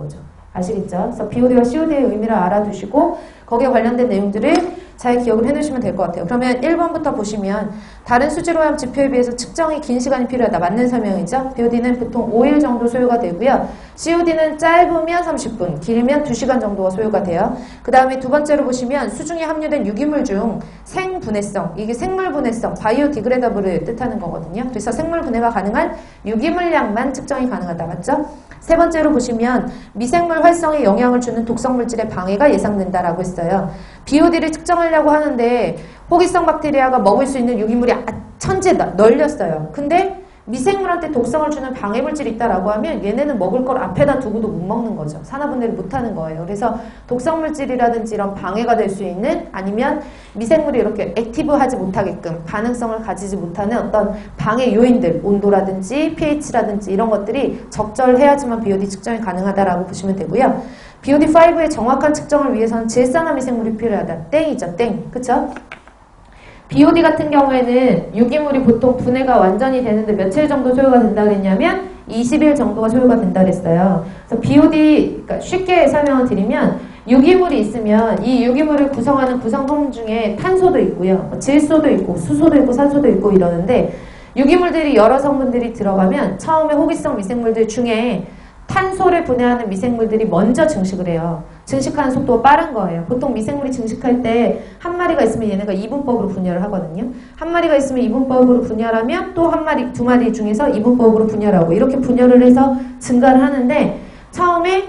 아시겠죠? 그래서 BOD와 COD의 의미를 알아두시고 거기에 관련된 내용들을 잘 기억을 해놓으시면 될 것 같아요. 그러면 1번부터 보시면 다른 수질오염 지표에 비해서 측정이 긴 시간이 필요하다. 맞는 설명이죠. BOD는 보통 5일 정도 소요가 되고요. COD는 짧으면 30분, 길면 2시간 정도가 소요가 돼요. 그 다음에 두 번째로 보시면 수중에 함유된 유기물 중 생분해성, 이게 생물분해성, 바이오디그레더블을 뜻하는 거거든요. 그래서 생물분해가 가능한 유기물량만 측정이 가능하다. 맞죠? 세 번째로 보시면 미생물 활성에 영향을 주는 독성물질의 방해가 예상된다라고 했어요. BOD를 측정하려고 하는데 호기성 박테리아가 먹을 수 있는 유기물이 천지에 널렸어요. 근데 미생물한테 독성을 주는 방해물질이 있다라고 하면 얘네는 먹을 걸 앞에다 두고도 못 먹는 거죠. 산화분해를 못하는 거예요. 그래서 독성물질이라든지 이런 방해가 될 수 있는 아니면 미생물이 이렇게 액티브하지 못하게끔 반응성을 가지지 못하는 어떤 방해 요인들, 온도라든지 pH라든지 이런 것들이 적절해야지만 BOD 측정이 가능하다라고 보시면 되고요. BOD5의 정확한 측정을 위해서는 질산화 미생물이 필요하다. 땡이죠. 땡. 그쵸? BOD 같은 경우에는 유기물이 보통 분해가 완전히 되는데 며칠 정도 소요가 된다 그랬냐면 20일 정도가 소요가 된다 그랬어요. 그래서 BOD, 그러니까 쉽게 설명을 드리면 유기물이 있으면 이 유기물을 구성하는 구성품 중에 탄소도 있고요. 질소도 있고 수소도 있고 산소도 있고 이러는데 유기물들이 여러 성분들이 들어가면 처음에 호기성 미생물들 중에 탄소를 분해하는 미생물들이 먼저 증식을 해요. 증식하는 속도가 빠른 거예요. 보통 미생물이 증식할 때 한 마리가 있으면 얘네가 이분법으로 분열을 하거든요. 한 마리가 있으면 이분법으로 분열하면 또 한 마리, 두 마리 중에서 이분법으로 분열하고 이렇게 분열을 해서 증가를 하는데 처음에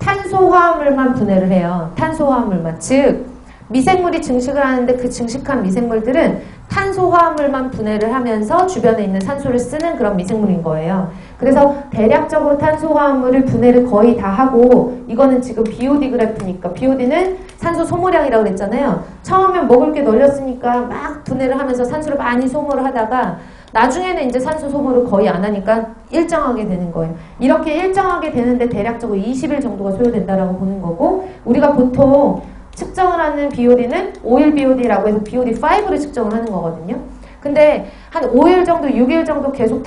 탄소화합물만 분해를 해요. 탄소화합물만. 즉 미생물이 증식을 하는데 그 증식한 미생물들은 탄소화합물만 분해를 하면서 주변에 있는 산소를 쓰는 그런 미생물인 거예요. 그래서 대략적으로 탄소화합물을 분해를 거의 다 하고 이거는 지금 BOD 그래프니까 BOD는 산소 소모량이라고 그랬잖아요. 처음엔 먹을 게 널렸으니까 막 분해를 하면서 산소를 많이 소모를 하다가 나중에는 이제 산소 소모를 거의 안 하니까 일정하게 되는 거예요. 이렇게 일정하게 되는데 대략적으로 20일 정도가 소요된다라고 보는 거고 우리가 보통 측정을 하는 BOD는 오일 BOD라고 해서 BOD5를 측정을 하는 거거든요. 근데 한 5일 정도, 6일 정도 계속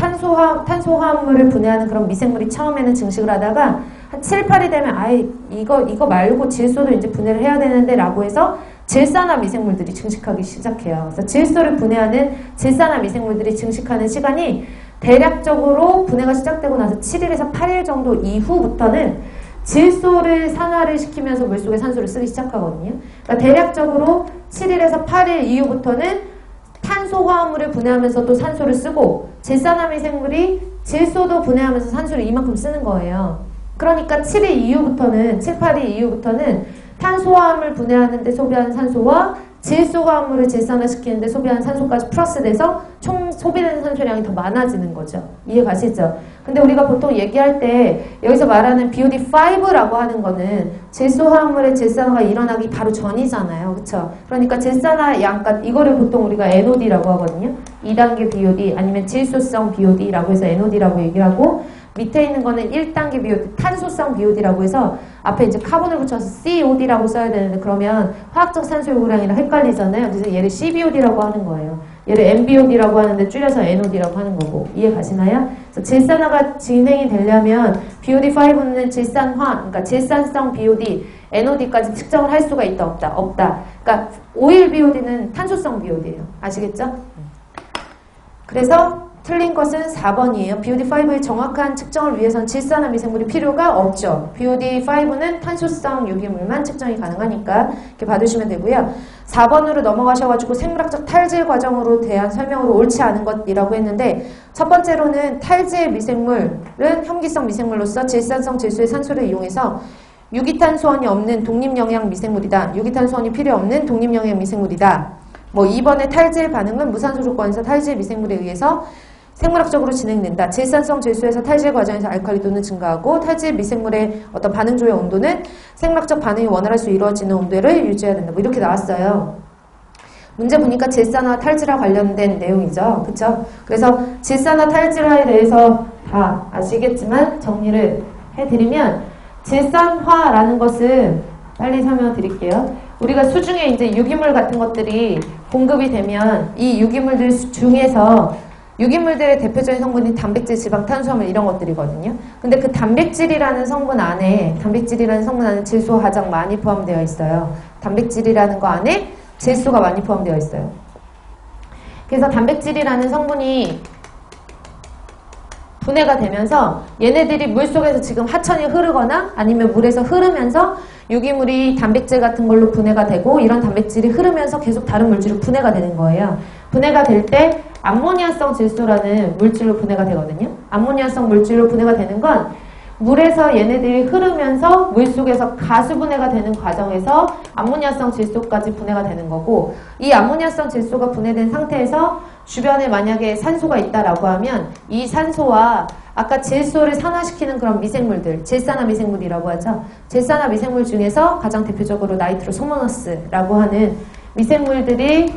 탄소화합물을 분해하는 그런 미생물이 처음에는 증식을 하다가 한 7, 8이 되면 아예 이거 말고 질소도 이제 분해를 해야 되는데 라고 해서 질산화 미생물들이 증식하기 시작해요. 그래서 질소를 분해하는 질산화 미생물들이 증식하는 시간이 대략적으로 분해가 시작되고 나서 7일에서 8일 정도 이후부터는 질소를 산화를 시키면서 물속에 산소를 쓰기 시작하거든요. 그러니까 대략적으로 7일에서 8일 이후부터는 탄소화합물을 분해하면서 또 산소를 쓰고 질산화 미생물이 질소도 분해하면서 산소를 이만큼 쓰는 거예요. 그러니까 7일 이후부터는 7, 8일 이후부터는 탄소화합물 분해하는데 소비하는 산소와 질소화합물을 질산화시키는데 소비하는 산소까지 플러스돼서 총 소비되는 산소량이 더 많아지는 거죠. 이해 가시죠? 근데 우리가 보통 얘기할 때 여기서 말하는 BOD5라고 하는 거는 질소화합물의 질산화가 일어나기 바로 전이잖아요. 그쵸? 그러니까 질산화 양값, 이거를 보통 우리가 NOD라고 하거든요. 2단계 BOD 아니면 질소성 BOD라고 해서 NOD라고 얘기를 하고 밑에 있는 거는 1단계 BOD, 탄소성 BOD라고 해서 앞에 이제 카본을 붙여서 COD라고 써야 되는데 그러면 화학적 산소 요구량이랑 헷갈리잖아요. 그래서 얘를 CBOD라고 하는 거예요. 얘를 MBOD라고 하는데 줄여서 NOD라고 하는 거고 이해 가시나요? 그래서 질산화가 진행이 되려면 BOD5는 질산화, 그러니까 질산성 BOD, NOD까지 측정을 할 수가 있다 없다? 없다. 그러니까 오일 BOD는 탄소성 BOD예요. 아시겠죠? 그래서 틀린 것은 4번이에요. BOD5의 정확한 측정을 위해서는 질산화 미생물이 필요가 없죠. BOD5는 탄소성 유기물만 측정이 가능하니까 이렇게 봐두시면 되고요. 4번으로 넘어가셔가지고 생물학적 탈질 과정으로 대한 설명으로 옳지 않은 것이라고 했는데 첫 번째로는 탈질 미생물은 혐기성 미생물로서 질산성 질소의 산소를 이용해서 유기탄소원이 없는 독립영양 미생물이다. 유기탄소원이 필요 없는 독립영양 미생물이다. 뭐 2번의 탈질 반응은 무산소 조건에서 탈질 미생물에 의해서 생물학적으로 진행된다. 질산성 질소에서 탈질 과정에서 알칼리도는 증가하고 탈질 미생물의 어떤 반응 조의 온도는 생물학적 반응이 원활할 수 이루어지는 온도를 유지해야 된다. 뭐 이렇게 나왔어요. 문제 보니까 질산화 탈질화 관련된 내용이죠. 그쵸? 그래서 질산화 탈질화에 대해서 다 아시겠지만 정리를 해드리면 질산화라는 것은 빨리 설명을 드릴게요. 우리가 수중에 이제 유기물 같은 것들이 공급이 되면 이 유기물들 중에서 유기물들의 대표적인 성분이 단백질, 지방, 탄수화물 이런 것들이거든요. 근데 그 단백질이라는 성분 안에 질소가 가장 많이 포함되어 있어요. 단백질이라는 거 안에 질소가 많이 포함되어 있어요. 그래서 단백질이라는 성분이 분해가 되면서 얘네들이 물속에서 지금 하천이 흐르거나 아니면 물에서 흐르면서 유기물이 단백질 같은 걸로 분해가 되고 이런 단백질이 흐르면서 계속 다른 물질로 분해가 되는 거예요. 분해가 될 때 암모니아성 질소라는 물질로 분해가 되거든요. 암모니아성 물질로 분해가 되는 건 물에서 얘네들이 흐르면서 물속에서 가수 분해가 되는 과정에서 암모니아성 질소까지 분해가 되는 거고, 이 암모니아성 질소가 분해된 상태에서 주변에 만약에 산소가 있다라고 하면 이 산소와 아까 질소를 산화시키는 그런 미생물들, 질산화 미생물이라고 하죠. 질산화 미생물 중에서 가장 대표적으로 나이트로소모너스라고 하는 미생물들이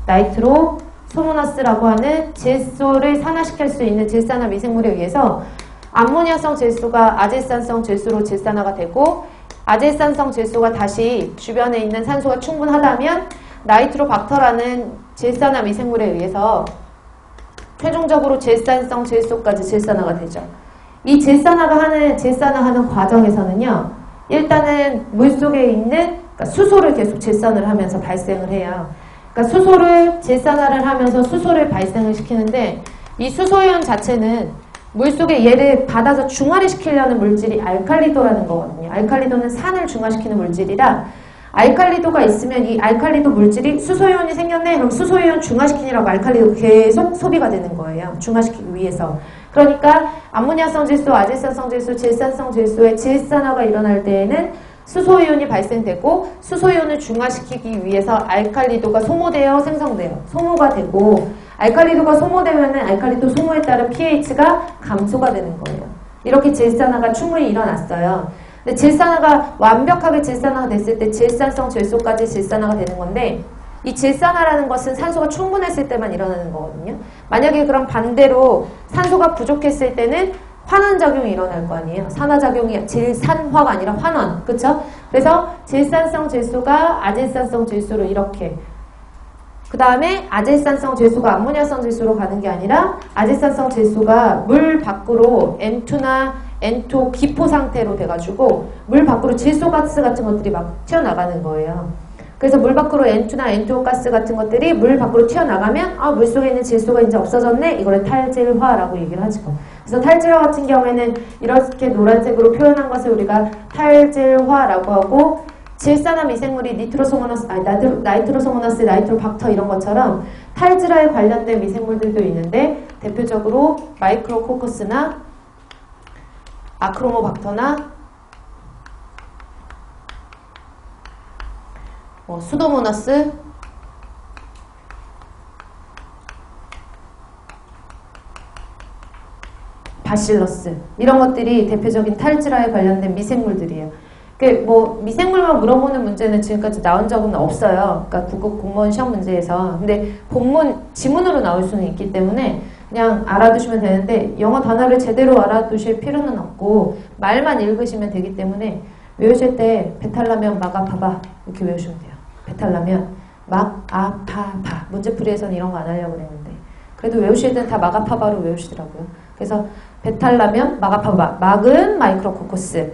나이트로소모너스라고 하는 질소를 산화시킬 수 있는 질산화 미생물에 의해서 암모니아성 질소가 아질산성 질소로 질산화가 되고, 아질산성 질소가 다시 주변에 있는 산소가 충분하다면 나이트로박터라는 질산화 미생물에 의해서 최종적으로 질산성 질소까지 질산화가 되죠. 이 질산화하는 과정에서는요, 일단은 물속에 있는 수소를 계속 질산을 하면서 발생을 해요. 그러니까 수소를 질산화를 하면서 수소를 발생을 시키는데, 이 수소이온 자체는 물속에 얘를 받아서 중화를 시키려는 물질이 알칼리도라는 거거든요. 알칼리도는 산을 중화시키는 물질이라, 알칼리도가 있으면 이 알칼리도 물질이 수소이온이 생겼네? 그럼 수소이온 중화시키느라고 알칼리도 계속 소비가 되는 거예요. 중화시키기 위해서. 그러니까 암모니아성 질소, 아질산성 질소, 질산성 질소의 질산화가 일어날 때에는 수소이온이 발생되고, 수소이온을 중화시키기 위해서 알칼리도가 소모되어 생성돼요. 소모가 되고, 알칼리도가 소모되면은 알칼리도 소모에 따른 pH가 감소가 되는 거예요. 이렇게 질산화가 충분히 일어났어요. 근데 질산화가 완벽하게 질산화가 됐을 때 질산성 질소까지 질산화가 되는 건데, 이 질산화라는 것은 산소가 충분했을 때만 일어나는 거거든요. 만약에 그럼 반대로 산소가 부족했을 때는 환원작용이 일어날 거 아니에요. 산화작용이 질산화가 아니라 환원. 그쵸? 그래서 질산성 질소가 아질산성 질소로 이렇게, 그 다음에 아질산성 질소가 암모니아성 질소로 가는 게 아니라 아질산성 질소가 물 밖으로 N2나 N2 기포 상태로 돼가지고 물 밖으로 질소가스 같은 것들이 막 튀어나가는 거예요. 그래서 물 밖으로 N2나 N2O 가스 같은 것들이 물 밖으로 튀어나가면 물속에 있는 질소가 이제 없어졌네? 이거를 탈질화라고 얘기를 하죠. 그래서 탈질화 같은 경우에는 이렇게 노란색으로 표현한 것을 우리가 탈질화라고 하고, 질산화 미생물이 나이트로소모너스, 나이트로박터 이런 것처럼 탈질화에 관련된 미생물들도 있는데, 대표적으로 마이크로코커스나 아크로모박터나 수도모너스, 바실러스 이런 것들이 대표적인 탈질화에 관련된 미생물들이에요. 미생물만 물어보는 문제는 지금까지 나온 적은 없어요. 그러니까 국어 공무원 시험 문제에서. 근데 지문으로 나올 수는 있기 때문에 그냥 알아두시면 되는데, 영어 단어를 제대로 알아두실 필요는 없고 말만 읽으시면 되기 때문에 외우실 때 배탈나면 막 아파봐 이렇게 외우시면 돼요. 배탈나면 막 아파봐. 문제풀이에서는 이런 거 안 하려고 그랬는데 그래도 외우실 때는 다 막 아파봐로 외우시더라고요. 그래서 배탈나면 막 아파봐. 막은 마이크로코커스,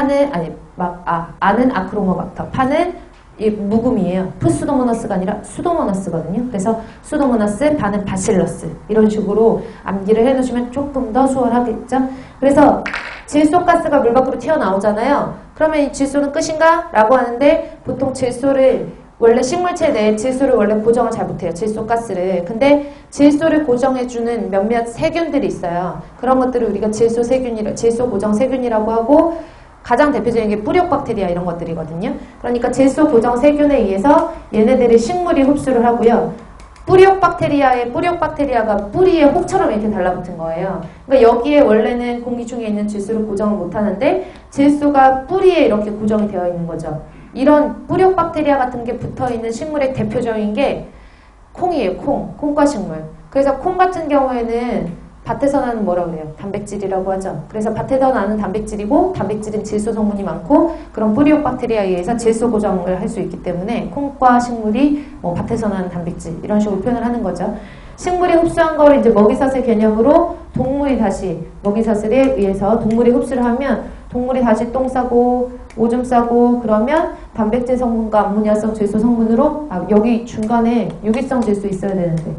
아는 아크로모박터, 파는 이 묵음이에요. 푸수도모너스가 아니라 수도모너스거든요. 그래서 수도모너스, 파는 바실러스 이런 식으로 암기를 해놓으시면 조금 더 수월하겠죠. 그래서 질소가스가 물 밖으로 튀어나오잖아요. 그러면 이 질소는 끝인가? 라고 하는데, 보통 원래 식물체 내에 질소를 원래 고정을 잘 못해요. 질소가스를. 근데 질소를 고정해주는 몇몇 세균들이 있어요. 그런 것들을 우리가 질소 고정 세균이라고 하고, 가장 대표적인 게 뿌리옥박테리아 이런 것들이거든요. 그러니까 질소 고정 세균에 의해서 얘네들이 식물이 흡수를 하고요. 뿌리옥박테리아가 뿌리에 혹처럼 이렇게 달라붙은 거예요. 그러니까 여기에 원래는 공기 중에 있는 질소를 고정을 못하는데 질소가 뿌리에 이렇게 고정이 되어 있는 거죠. 이런 뿌리옥박테리아 같은 게 붙어있는 식물의 대표적인 게 콩이에요. 콩과 식물. 그래서 콩 같은 경우에는 밭에서 나는 뭐라고 그래요? 단백질이라고 하죠. 그래서 밭에서 나는 단백질이고, 단백질은 질소 성분이 많고, 그런 뿌리옥박테리아에 의해서 질소 고정을 할 수 있기 때문에 콩과 식물이 밭에서 나는 단백질 이런 식으로 표현을 하는 거죠. 식물이 흡수한 거를 이제 먹이사슬 개념으로 동물이 다시 먹이사슬에 의해서 동물이 흡수를 하면 동물이 다시 똥 싸고 오줌 싸고 그러면 단백질 성분과 암모니아성 질소 성분으로 여기 중간에 유기성 질소 있어야 되는데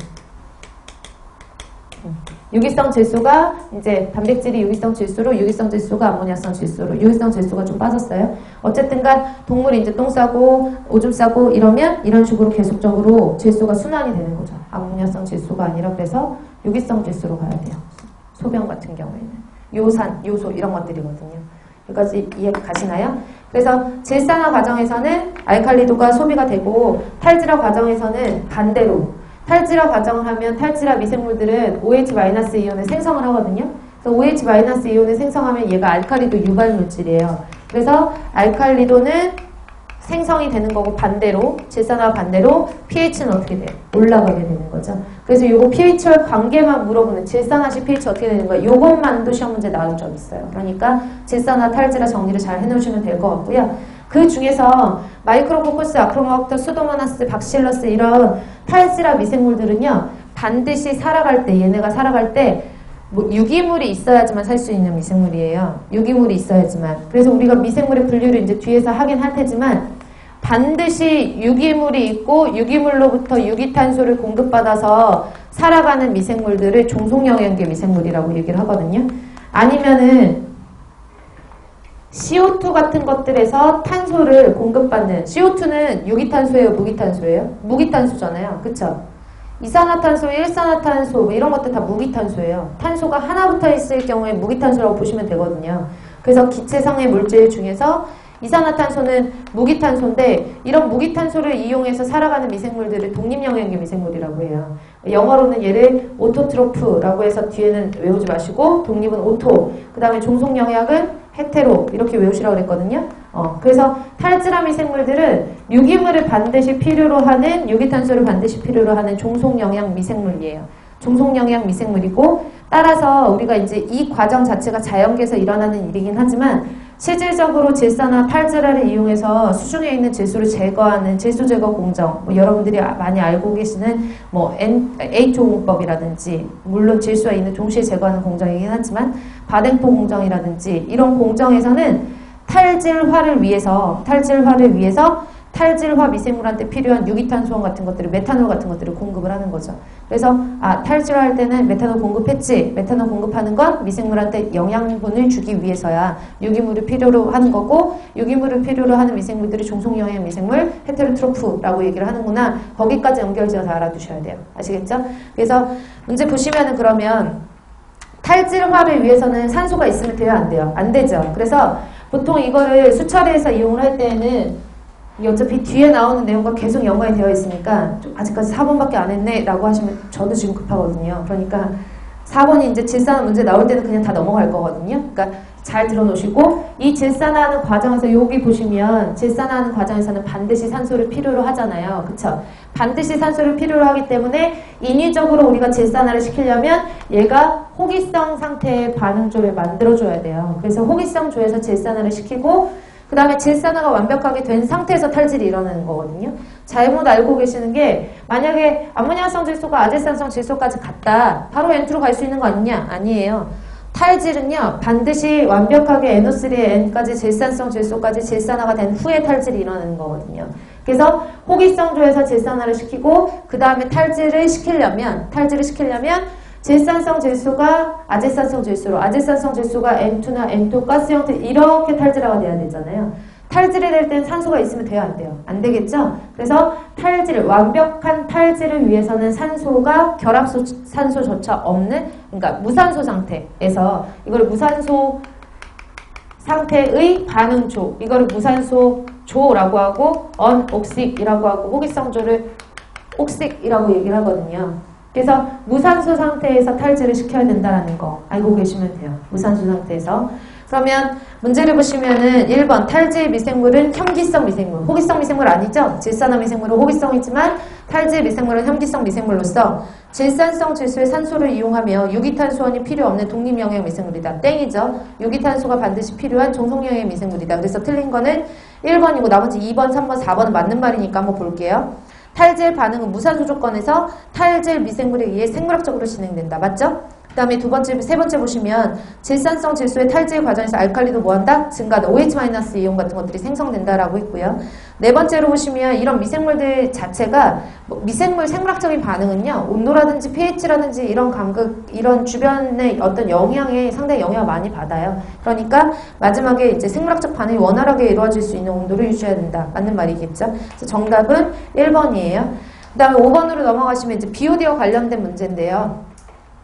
유기성 질소가 이제 단백질이 유기성 질소로 유기성 질소가 암모니아성 질소로 유기성 질소가 좀 빠졌어요. 어쨌든간 동물이 이제 똥 싸고 오줌 싸고 이러면 이런 식으로 계속적으로 질소가 순환이 되는 거죠. 암모니아성 질소가 아니라 그래서 유기성 질소로 가야 돼요. 소변 같은 경우에는 요산, 요소 이런 것들이거든요. 여기까지 이해 가시나요? 그래서 질산화 과정에서는 알칼리도가 소비가 되고 탈질화 과정에서는 반대로 탈질화 과정을 하면 탈질화 미생물들은 OH-이온을 생성을 하거든요. 그래서 OH-이온을 생성하면 얘가 알칼리도 유발 물질이에요. 그래서 알칼리도는 생성이 되는 거고 반대로 질산화 반대로 pH는 어떻게 돼요? 올라가게 되는 거죠. 그래서 요거 pH와 관계만 물어보는 질산화식 pH 어떻게 되는 거예요? 요것만도 시험 문제 나올 적 있어요. 그러니까 질산화 탈질화 정리를 잘 해놓으시면 될 것 같고요. 그 중에서 마이크로코커스, 아크로마박터, 수도모나스, 박실러스 이런 탈질화 미생물들은요 반드시 살아갈 때 얘네가 살아갈 때 뭐 유기물이 있어야지만 살 수 있는 미생물이에요. 유기물이 있어야지만. 그래서 우리가 미생물의 분류를 이제 뒤에서 하긴 할 테지만 반드시 유기물이 있고 유기물로부터 유기탄소를 공급받아서 살아가는 미생물들을 종속영양계 미생물이라고 얘기를 하거든요. 아니면은 CO2 같은 것들에서 탄소를 공급받는 CO2는 유기탄소예요? 무기탄소예요? 무기탄소잖아요. 그쵸? 이산화탄소, 일산화탄소 뭐 이런 것들 다 무기탄소예요. 탄소가 하나 붙어 있을 경우에 무기탄소라고 보시면 되거든요. 그래서 기체성의 물질 중에서 이산화탄소는 무기탄소인데 이런 무기탄소를 이용해서 살아가는 미생물들을 독립영양계 미생물이라고 해요. 영어로는 얘를 오토트로프라고 해서 뒤에는 외우지 마시고 독립은 오토, 그 다음에 종속영양은 헤테로 이렇게 외우시라고 그랬거든요. 그래서 탈질화 미생물들은 유기물을 반드시 필요로 하는 유기탄소를 반드시 필요로 하는 종속영양 미생물이에요. 종속영양 미생물이고 따라서 우리가 이제 이 과정 자체가 자연계에서 일어나는 일이긴 하지만 실질적으로 질산화 탈질화를 이용해서 수중에 있는 질소를 제거하는 질소 제거 공정, 뭐 여러분들이 많이 알고 계시는 뭐 H5공법이라든지 물론 질소가 있는 동시에 제거하는 공정이긴 하지만 바덴포 공정이라든지 이런 공정에서는 탈질화를 위해서 탈질화 미생물한테 필요한 유기탄소원 같은 것들을 메탄올 같은 것들을 공급을 하는 거죠. 그래서 탈질화할 때는 메탄올 공급했지. 메탄올 공급하는 건 미생물한테 영양분을 주기 위해서야. 유기물을 필요로 하는 거고 유기물을 필요로 하는 미생물들이 종속영양 미생물 헤테로트로프라고 얘기를 하는구나. 거기까지 연결지어서 알아두셔야 돼요. 아시겠죠? 그래서 문제 보시면은 그러면 탈질화를 위해서는 산소가 있으면 돼요? 안 돼요? 안 되죠. 그래서 보통 이거를 수차례해서 이용을 할 때는 어차피 뒤에 나오는 내용과 계속 연관이 되어 있으니까 아직까지 4번밖에 안 했네 라고 하시면 저도 지금 급하거든요. 그러니까 4번이 이제 질산화 문제 나올 때는 그냥 다 넘어갈 거거든요. 그러니까 잘 들어놓으시고 이 질산화하는 과정에서 여기 보시면 질산화하는 과정에서는 반드시 산소를 필요로 하잖아요. 그쵸? 반드시 산소를 필요로 하기 때문에 인위적으로 우리가 질산화를 시키려면 얘가 호기성 상태의 반응조를 만들어줘야 돼요. 그래서 호기성 조에서 질산화를 시키고 그 다음에 질산화가 완벽하게 된 상태에서 탈질이 일어나는 거거든요. 잘못 알고 계시는 게 만약에 암모니아성 질소가 아질산성 질소까지 갔다 바로 N2로 갈 수 있는 거 아니냐? 아니에요. 탈질은요 반드시 완벽하게 NO3에 N까지 질산성 질소까지 질산화가 된 후에 탈질이 일어나는 거거든요. 그래서 호기성조에서 질산화를 시키고 그 다음에 탈질을 시키려면 질산성 질소가 아질산성 질소로 아질산성 질소가 N2나 N2 가스 형태 이렇게 탈질화가 돼야 되잖아요. 탈질이 될 땐 산소가 있으면 돼요? 안 돼요? 안 되겠죠? 그래서 완벽한 탈질을 위해서는 산소가 결합산소조차 없는 그러니까 무산소 상태에서 이걸 무산소 상태의 반응조 이거를 무산소조라고 하고 언옥식이라고 하고 호기성조를 옥식이라고 얘기를 하거든요. 그래서 무산소 상태에서 탈질을 시켜야 된다는 거 알고 계시면 돼요. 무산소 상태에서. 그러면 문제를 보시면은 1번 탈질 미생물은 혐기성 미생물. 호기성 미생물 아니죠? 질산화 미생물은 호기성이지만 탈질 미생물은 혐기성 미생물로서 질산성 질소의 산소를 이용하며 유기탄소원이 필요 없는 독립영양 미생물이다. 땡이죠. 유기탄소가 반드시 필요한 종속영양 미생물이다. 그래서 틀린 거는 1번이고 나머지 2번, 3번, 4번은 맞는 말이니까 한번 볼게요. 탈질 반응은 무산소 조건에서 탈질 미생물에 의해 생물학적으로 진행된다. 맞죠? 그 다음에 세 번째 보시면 질산성 질소의 탈질 과정에서 알칼리도 뭐한다? 증가한다. OH- 이온 같은 것들이 생성된다라고 있고요. 네 번째로 보시면 이런 미생물들 자체가 미생물 생물학적인 반응은요. 온도라든지 pH라든지 이런 감각, 이런 주변의 어떤 영향에 상당히 영향을 많이 받아요. 그러니까 마지막에 이제 생물학적 반응이 원활하게 이루어질 수 있는 온도를 유지해야 된다. 맞는 말이겠죠? 그래서 정답은 1번이에요. 그 다음에 5번으로 넘어가시면 이제 BOD와 관련된 문제인데요.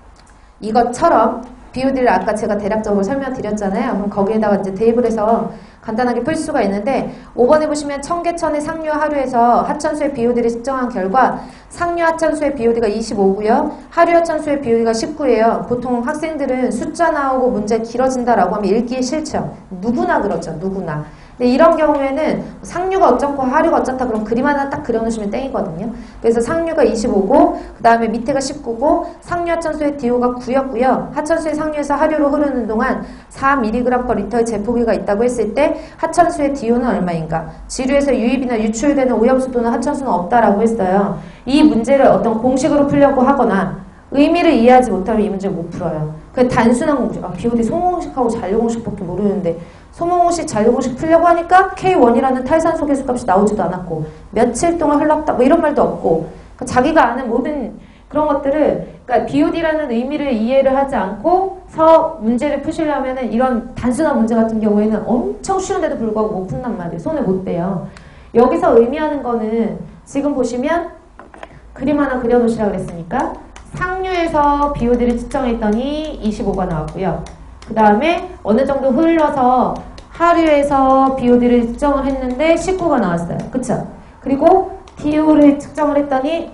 이것처럼 BOD를 아까 제가 대략적으로 설명드렸잖아요. 그럼 거기에다가 이제 대입을 해서 간단하게 풀 수가 있는데 5번에 보시면 청계천의 상류 하류에서 하천수의 BOD를 측정한 결과 상류 하천수의 BOD가 25고요. 하류 하천수의 BOD가 19예요. 보통 학생들은 숫자 나오고 문제 길어진다라고 하면 읽기 싫죠. 누구나 그렇죠. 누구나. 근데 이런 경우에는 상류가 어쩌고 하류가 어쩌다 그럼 그림 하나 딱 그려놓으시면 땡이거든요. 그래서 상류가 25고 그 다음에 밑에가 19고 상류 하천수의 DO가 9였고요. 하천수의 상류에서 하류로 흐르는 동안 4mg/L의 제폭기가 있다고 했을 때 하천수의 DO는 얼마인가? 지류에서 유입이나 유출되는 오염수 또는 하천수는 없다라고 했어요. 이 문제를 어떤 공식으로 풀려고 하거나 의미를 이해하지 못하면 이 문제를 못 풀어요. 그냥 단순한 공식, BOD 소모공식하고 잔류공식밖에 모르는데 소모공식, 잔류공식 풀려고 하니까 K1이라는 탈산소 개수값이 나오지도 않았고 며칠 동안 흘렀다 뭐 이런 말도 없고 그러니까 자기가 아는 모든 그런 것들을 그러니까 BOD라는 의미를 이해를 하지 않고서 문제를 푸시려면은 이런 단순한 문제 같은 경우에는 엄청 쉬운데도 불구하고 못 푼단 말이에요. 손에 못 대요. 여기서 의미하는 거는 지금 보시면 그림 하나 그려놓으시라고 그랬으니까 상류에서 BOD를 측정했더니 25가 나왔고요. 그 다음에 어느 정도 흘러서 하류에서 BOD를 측정을 했는데 19가 나왔어요. 그쵸? 그리고 DO를 측정을 했더니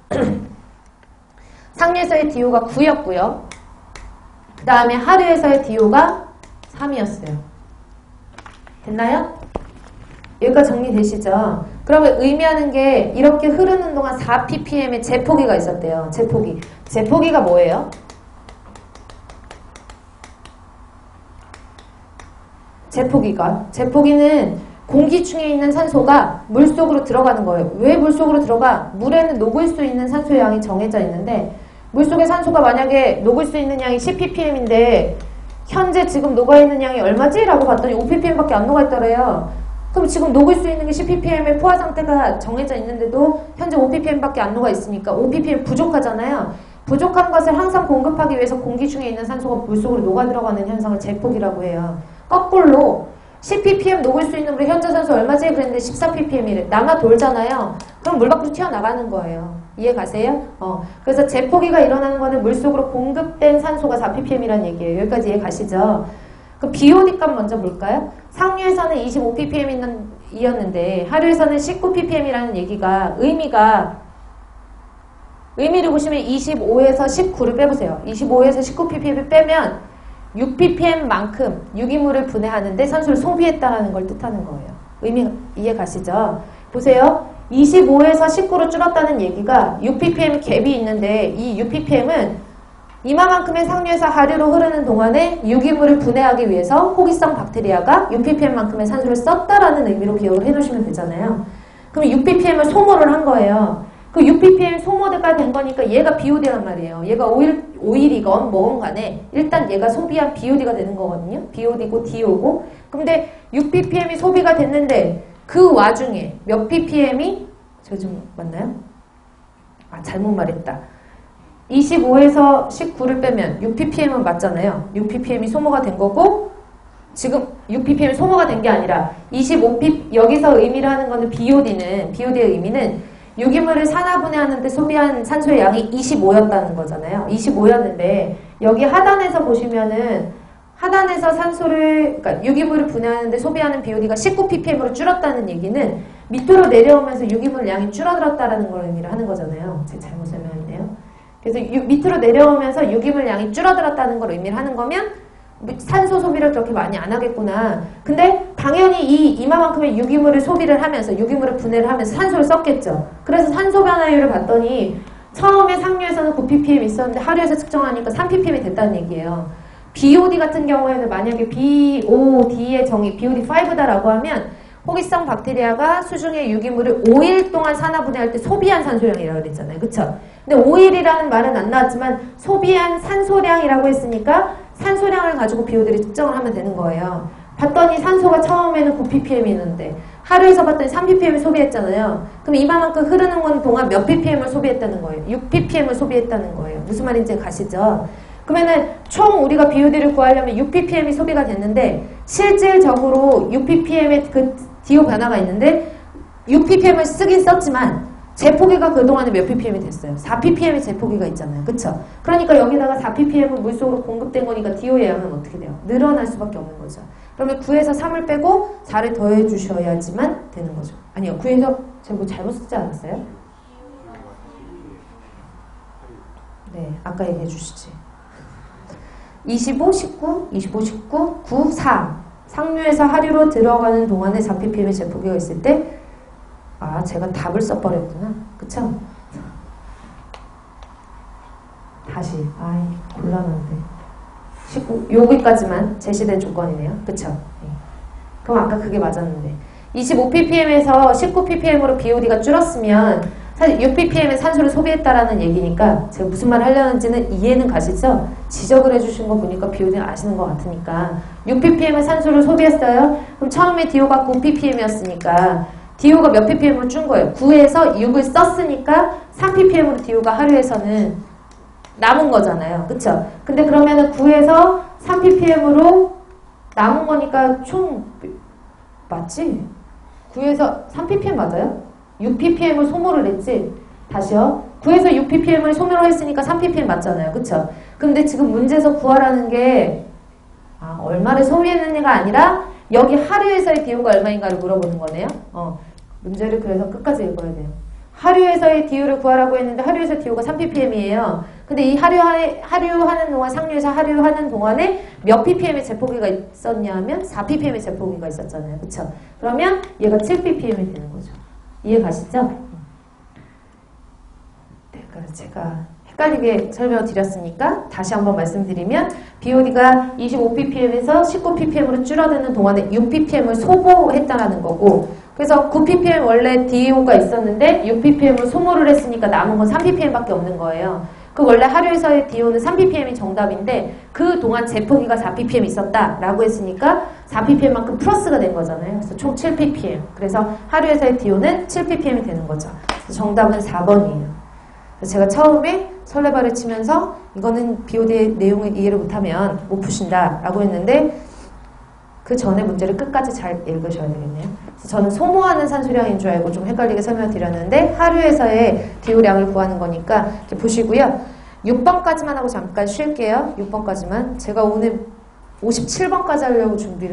상류에서의 DO가 9였고요. 그 다음에 하류에서의 DO가 3이었어요. 됐나요? 여기까지 정리되시죠? 그러면 의미하는 게 이렇게 흐르는 동안 4ppm의 제폭기가 있었대요. 제폭기. 제폭기가 뭐예요? 제폭기는 공기중에 있는 산소가 물속으로 들어가는 거예요. 왜 물속으로 들어가? 물에는 녹을 수 있는 산소의 양이 정해져 있는데 물속의 산소가 만약에 녹을 수 있는 양이 10ppm인데 현재 지금 녹아있는 양이 얼마지? 라고 봤더니 5ppm밖에 안 녹아있더래요. 그럼 지금 녹을 수 있는 게 10ppm의 포화 상태가 정해져 있는데도 현재 5ppm밖에 안 녹아있으니까 5ppm 부족하잖아요. 부족한 것을 항상 공급하기 위해서 공기 중에 있는 산소가 물속으로 녹아들어가는 현상을 제폭이라고 해요. 거꾸로 10ppm 녹을 수 있는 물의 현재 산소 얼마지? 그랬는데 14ppm이래. 남아 돌잖아요. 그럼 물 밖으로 튀어나가는 거예요. 이해 가세요? 그래서 제폭기가 일어나는 거는 물속으로 공급된 산소가 4ppm이라는 얘기예요. 여기까지 이해 가시죠? 그 BOD 값 먼저 볼까요? 상류에서는 25ppm이었는데 하류에서는 19ppm이라는 얘기가 의미를 보시면 25에서 19를 빼보세요. 25에서 19ppm을 빼면 6ppm만큼 유기물을 분해하는데 산소를 소비했다는 걸 뜻하는 거예요. 의미 이해 가시죠? 보세요. 25에서 19로 줄었다는 얘기가 6ppm 갭이 있는데 이 6ppm은 이마만큼의 상류에서 하류로 흐르는 동안에 유기물을 분해하기 위해서 호기성 박테리아가 6ppm만큼의 산소를 썼다라는 의미로 기억을 해놓으시면 되잖아요. 그럼 6ppm을 소모를 한 거예요. 그 6ppm 소모가 된 거니까 얘가 BOD란 말이에요. 얘가 오일이건 뭐건 간에 일단 얘가 소비한 BOD가 되는 거거든요. BOD고 DO고. 근데 6ppm이 소비가 됐는데 그 와중에 몇 ppm이 제가 좀 맞나요? 잘못 말했다. 25에서 19를 빼면 6ppm은 맞잖아요. 6ppm이 소모가 된 거고 지금 6ppm이 소모가 된 게 아니라 25pp 여기서 의미를 하는 거는 BOD의 의미는 유기물을 산화분해하는데 소비한 산소의 양이 25였다는 거잖아요. 25였는데 여기 하단에서 보시면은 하단에서 그러니까 유기물을 분해하는데 소비하는 BOD가 19ppm으로 줄었다는 얘기는 밑으로 내려오면서 유기물 양이 줄어들었다는 걸 의미를 하는 거잖아요. 제가 잘못 설명했네요. 그래서 밑으로 내려오면서 유기물 양이 줄어들었다는 걸 의미를 하는 거면 산소 소비를 그렇게 많이 안 하겠구나. 근데 당연히 이마만큼의 유기물을 소비를 하면서 유기물을 분해를 하면서 산소를 썼겠죠. 그래서 산소 변화율을 봤더니 처음에 상류에서는 9ppm 있었는데 하류에서 측정하니까 3ppm이 됐다는 얘기예요. BOD 같은 경우에는 만약에 BOD의 정의 BOD5다라고 하면 호기성 박테리아가 수중의 유기물을 5일 동안 산화분해할 때 소비한 산소량이라고 그랬잖아요. 그쵸? 근데 5일이라는 말은 안 나왔지만 소비한 산소량이라고 했으니까 산소량을 가지고 BOD를 측정을 하면 되는 거예요. 봤더니 산소가 처음에는 9ppm이었는데 하루에서 봤더니 3ppm을 소비했잖아요. 그럼 이만큼 흐르는 건 동안 몇 ppm을 소비했다는 거예요? 6ppm을 소비했다는 거예요. 무슨 말인지 가시죠? 그러면은 총 우리가 BOD를 구하려면 6ppm이 소비가 됐는데 실질적으로 6ppm의 그 DO 변화가 있는데 6ppm을 쓰긴 썼지만 제포기가 그동안에 몇 ppm이 됐어요? 4ppm의 제포기가 있잖아요. 그쵸? 그러니까 여기다가 4ppm은 물속으로 공급된 거니까 DO의 양은 어떻게 돼요? 늘어날 수밖에 없는 거죠. 그러면 9에서 3을 빼고 4를 더해 주셔야지만 되는 거죠. 아니요. 9에서 제가 뭐 잘못 쓰지 않았어요? 네. 아까 얘기해 주시지. 25, 19, 25, 19, 9, 4. 상류에서 하류로 들어가는 동안에 4ppm의 제포기가 있을 때 아, 제가 답을 써버렸구나. 그쵸? 다시. 아이, 곤란한데. 19, 여기까지만 제시된 조건이네요. 그쵸? 네. 그럼 아까 그게 맞았는데. 25ppm에서 19ppm으로 BOD가 줄었으면 사실 6ppm의 산소를 소비했다라는 얘기니까 제가 무슨 말 하려는지는 이해는 가시죠? 지적을 해주신 거 보니까 BOD는 아시는 것 같으니까 6ppm의 산소를 소비했어요? 그럼 처음에 DO가 9ppm이었으니까 DO가 몇 ppm으로 준 거예요? 9에서 6을 썼으니까 3ppm으로 DO가 하루에서는 남은 거잖아요. 그쵸? 근데 그러면은 9에서 3ppm으로 남은 거니까 총 맞지? 9에서 3ppm 맞아요? 6ppm을 소모를 했지? 다시요. 9에서 6ppm을 소모를 했으니까 3ppm 맞잖아요. 그쵸? 근데 지금 문제에서 구하라는 게 얼마를 소비했느냐가 아니라 여기 하루에서의 DO가 얼마인가를 물어보는 거네요. 문제를 그래서 끝까지 읽어야 돼요. 하류에서의 DO를 구하라고 했는데 하류에서 DO가 3ppm이에요. 근데 이 하류하는 동안 상류에서 하류하는 동안에 몇 ppm의 제포기가 있었냐 하면 4ppm의 제포기가 있었잖아요. 그쵸? 그러면 얘가 7ppm이 되는 거죠. 이해 가시죠? 네, 그래서 제가 헷갈리게 설명을 드렸으니까 다시 한번 말씀드리면 BOD가 25ppm에서 19ppm으로 줄어드는 동안에 6ppm을 소모했다라는 거고 그래서 9ppm 원래 DO가 있었는데 6ppm을 소모를 했으니까 남은 건 3ppm밖에 없는 거예요. 그 원래 하루에서의 DO는 3ppm이 정답인데 그 동안 제포기가 4ppm 있었다라고 했으니까 4ppm만큼 플러스가 된 거잖아요. 그래서 총 7ppm. 그래서 하루에서의 DO는 7ppm이 되는 거죠. 그래서 정답은 4번이에요. 제가 처음에 설레발을 치면서 이거는 BOD의 내용을 이해를 못하면 못 푸신다라고 했는데 그 전에 문제를 끝까지 잘 읽으셔야 되겠네요. 그래서 저는 소모하는 산소량인 줄 알고 좀 헷갈리게 설명드렸는데 하루에서의 DO량을 구하는 거니까 이렇게 보시고요. 6번까지만 하고 잠깐 쉴게요. 6번까지만. 제가 오늘 57번까지 하려고 준비를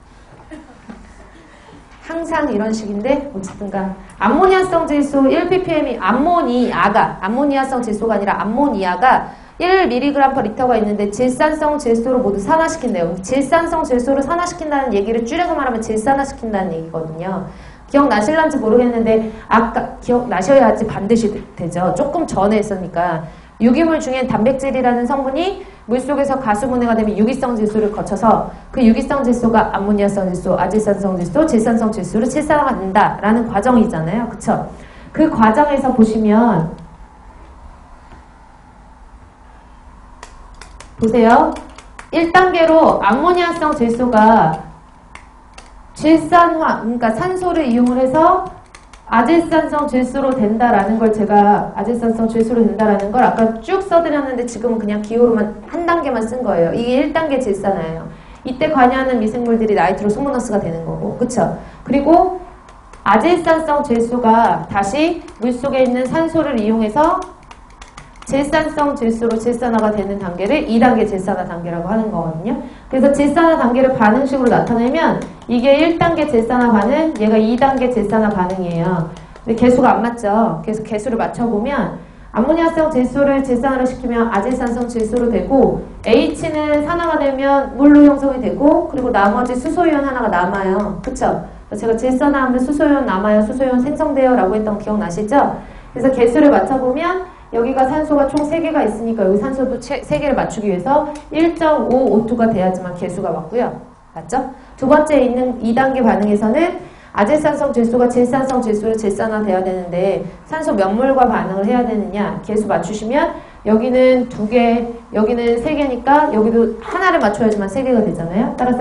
항상 이런 식인데 어쨌든가 암모니아성 질소 1ppm이 암모니아성 질소가 아니라 암모니아가 1mg/L가 있는데 질산성 질소로 모두 산화시킨대요. 질산성 질소를 산화시킨다는 얘기를 줄여서 말하면 질산화시킨다는 얘기거든요. 기억나실런지 모르겠는데 아까 기억나셔야지 반드시 되죠. 조금 전에 했으니까 유기물 중엔 단백질이라는 성분이 물속에서 가수분해가 되면 유기성 질소를 거쳐서 그 유기성 질소가 암모니아성 질소, 아질산성 질소, 질산성 질소로 질산화가 된다라는 과정이잖아요. 그쵸? 그 과정에서 보시면 보세요. 1단계로 암모니아성 질소가 질산화, 그러니까 산소를 이용을 해서 아질산성 질소로 된다라는 걸 제가 아질산성 질소로 된다라는 걸 아까 쭉 써드렸는데 지금은 그냥 기호로만 한 단계만 쓴 거예요. 이게 1단계 질산화예요. 이때 관여하는 미생물들이 나이트로소모너스가 되는 거고, 그쵸? 그리고 아질산성 질소가 다시 물속에 있는 산소를 이용해서 질산성 질소로 질산화가 되는 단계를 2단계 질산화 단계라고 하는 거거든요. 그래서 질산화 단계를 반응식으로 나타내면 이게 1단계 질산화 반응, 얘가 2단계 질산화 반응이에요. 근데 개수가 안 맞죠. 그래서 개수를 맞춰보면 암모니아성 질소를 질산화를 시키면 아질산성 질소로 되고 H는 산화가 되면 물로 형성이 되고 그리고 나머지 수소이온 하나가 남아요. 그쵸? 제가 질산화하면 수소이온 남아요. 수소이온 생성돼요. 라고 했던 거 기억나시죠? 그래서 개수를 맞춰보면 여기가 산소가 총 3개가 있으니까 여기 산소도 3개를 맞추기 위해서 1.5O2가 돼야지만 개수가 맞고요. 맞죠? 두 번째 있는 2단계 반응에서는 아질산성 질소가 질산성 질소로 질산화돼야 되는데 산소 몇 몰과 반응을 해야 되느냐 개수 맞추시면 여기는 2개, 여기는 3개니까 여기도 하나를 맞춰야지만 3개가 되잖아요. 따라서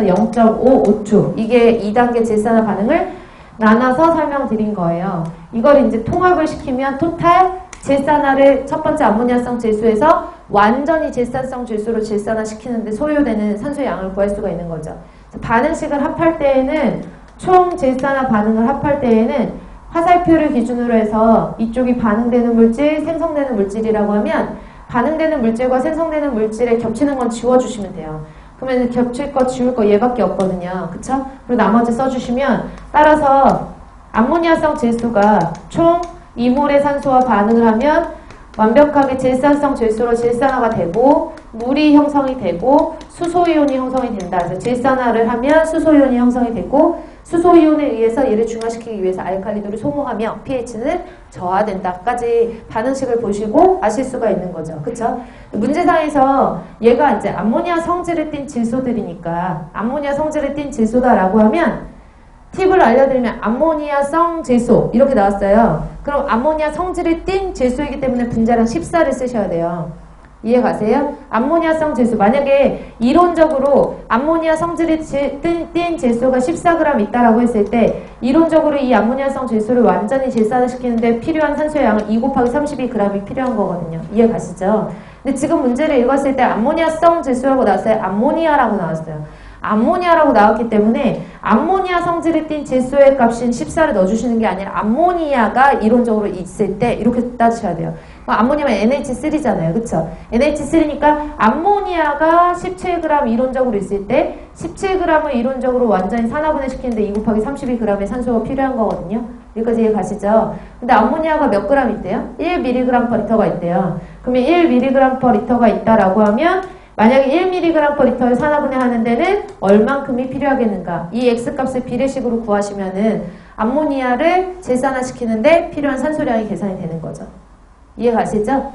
0.55초 이게 2단계 질산화 반응을 나눠서 설명드린 거예요. 이걸 이제 통합을 시키면 토탈 질산화를 첫 번째 암모니아성 질소에서 완전히 질산성 질소로 질산화 시키는데 소요되는 산소의 양을 구할 수가 있는 거죠. 반응식을 합할 때에는 총 질산화 반응을 합할 때에는 화살표를 기준으로 해서 이쪽이 반응되는 물질, 생성되는 물질이라고 하면 반응되는 물질과 생성되는 물질에 겹치는 건 지워주시면 돼요. 그러면 겹칠 거, 지울 거 얘밖에 없거든요. 그쵸? 그리고 나머지 써주시면 따라서 암모니아성 질소가 총 2몰의 산소와 반응을 하면 완벽하게 질산성 질소로 질산화가 되고 물이 형성이 되고 수소이온이 형성이 된다. 그래서 질산화를 하면 수소이온이 형성이 되고 수소이온에 의해서 얘를 중화시키기 위해서 알칼리도를 소모하며 pH는 저하된다까지 반응식을 보시고 아실 수가 있는 거죠. 그쵸? 문제상에서 얘가 이제 암모니아 성질을 띤 질소들이니까 암모니아 성질을 띤 질소다라고 하면 팁을 알려드리면 암모니아성 질소 이렇게 나왔어요. 그럼 암모니아 성질이 띤 질소이기 때문에 분자량 14를 쓰셔야 돼요. 이해 가세요? 암모니아성 질소 만약에 이론적으로 암모니아 성질이 띤 질소가 14g 있다라고 했을 때 이론적으로 이 암모니아성 질소를 완전히 질산화시키는데 필요한 산소의 양은 2 곱하기 32g이 필요한 거거든요. 이해 가시죠? 근데 지금 문제를 읽었을 때 암모니아성 질소라고 나왔어요? 암모니아라고 나왔어요. 암모니아라고 나왔기 때문에 암모니아 성질이 띤 질소의 값인 14를 넣어주시는 게 아니라 암모니아가 이론적으로 있을 때 이렇게 따지셔야 돼요. 암모니아면 NH3잖아요. 그쵸? NH3니까 암모니아가 17g 이론적으로 있을 때 17g을 이론적으로 완전히 산화분해 시키는데 2 곱하기 32g의 산소가 필요한 거거든요. 여기까지 이해 가시죠? 근데 암모니아가 몇 g 있대요? 1mg/L가 있대요. 그러면 1mg/L가 있다라고 하면 만약에 1mg/L를 산화분해 하는 데는 얼만큼이 필요하겠는가? 이 X값을 비례식으로 구하시면은 암모니아를 질산화시키는데 필요한 산소량이 계산이 되는 거죠. 이해 가시죠?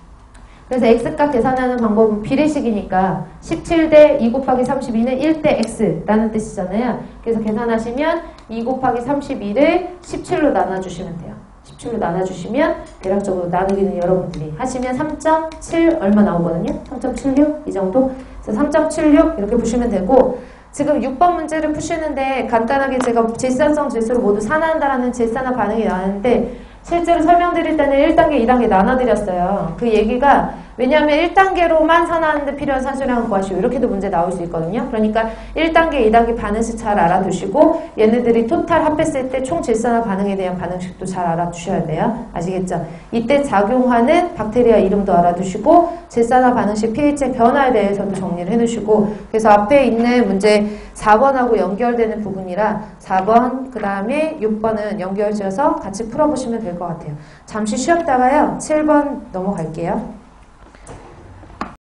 그래서 X값 계산하는 방법은 비례식이니까 17대 2 곱하기 32는 1대 X라는 뜻이잖아요. 그래서 계산하시면 2 곱하기 32를 17로 나눠주시면 돼요. 17로 나눠주시면 대략적으로 나누기는 여러분들이 하시면 3.7 얼마 나오거든요. 3.76 이 정도. 그래서 3.76 이렇게 보시면 되고 지금 6번 문제를 푸시는데 간단하게 제가 질산성 질소를 모두 산화한다라는 질산화 반응이 나왔는데 실제로 설명드릴 때는 1단계, 2단계 나눠드렸어요. 그 얘기가 왜냐하면 1단계로만 산화하는데 필요한 산소량을 구하시오. 이렇게도 문제 나올 수 있거든요. 그러니까 1단계, 2단계 반응식 잘 알아두시고 얘네들이 토탈 합했을 때 총 질산화 반응에 대한 반응식도 잘 알아두셔야 돼요. 아시겠죠? 이때 작용하는 박테리아 이름도 알아두시고 질산화 반응식 pH의 변화에 대해서도 정리를 해놓으시고 그래서 앞에 있는 문제 4번하고 연결되는 부분이라 4번 그 다음에 6번은 연결지어서 같이 풀어보시면 될 것 같아요. 잠시 쉬었다가요. 7번 넘어갈게요.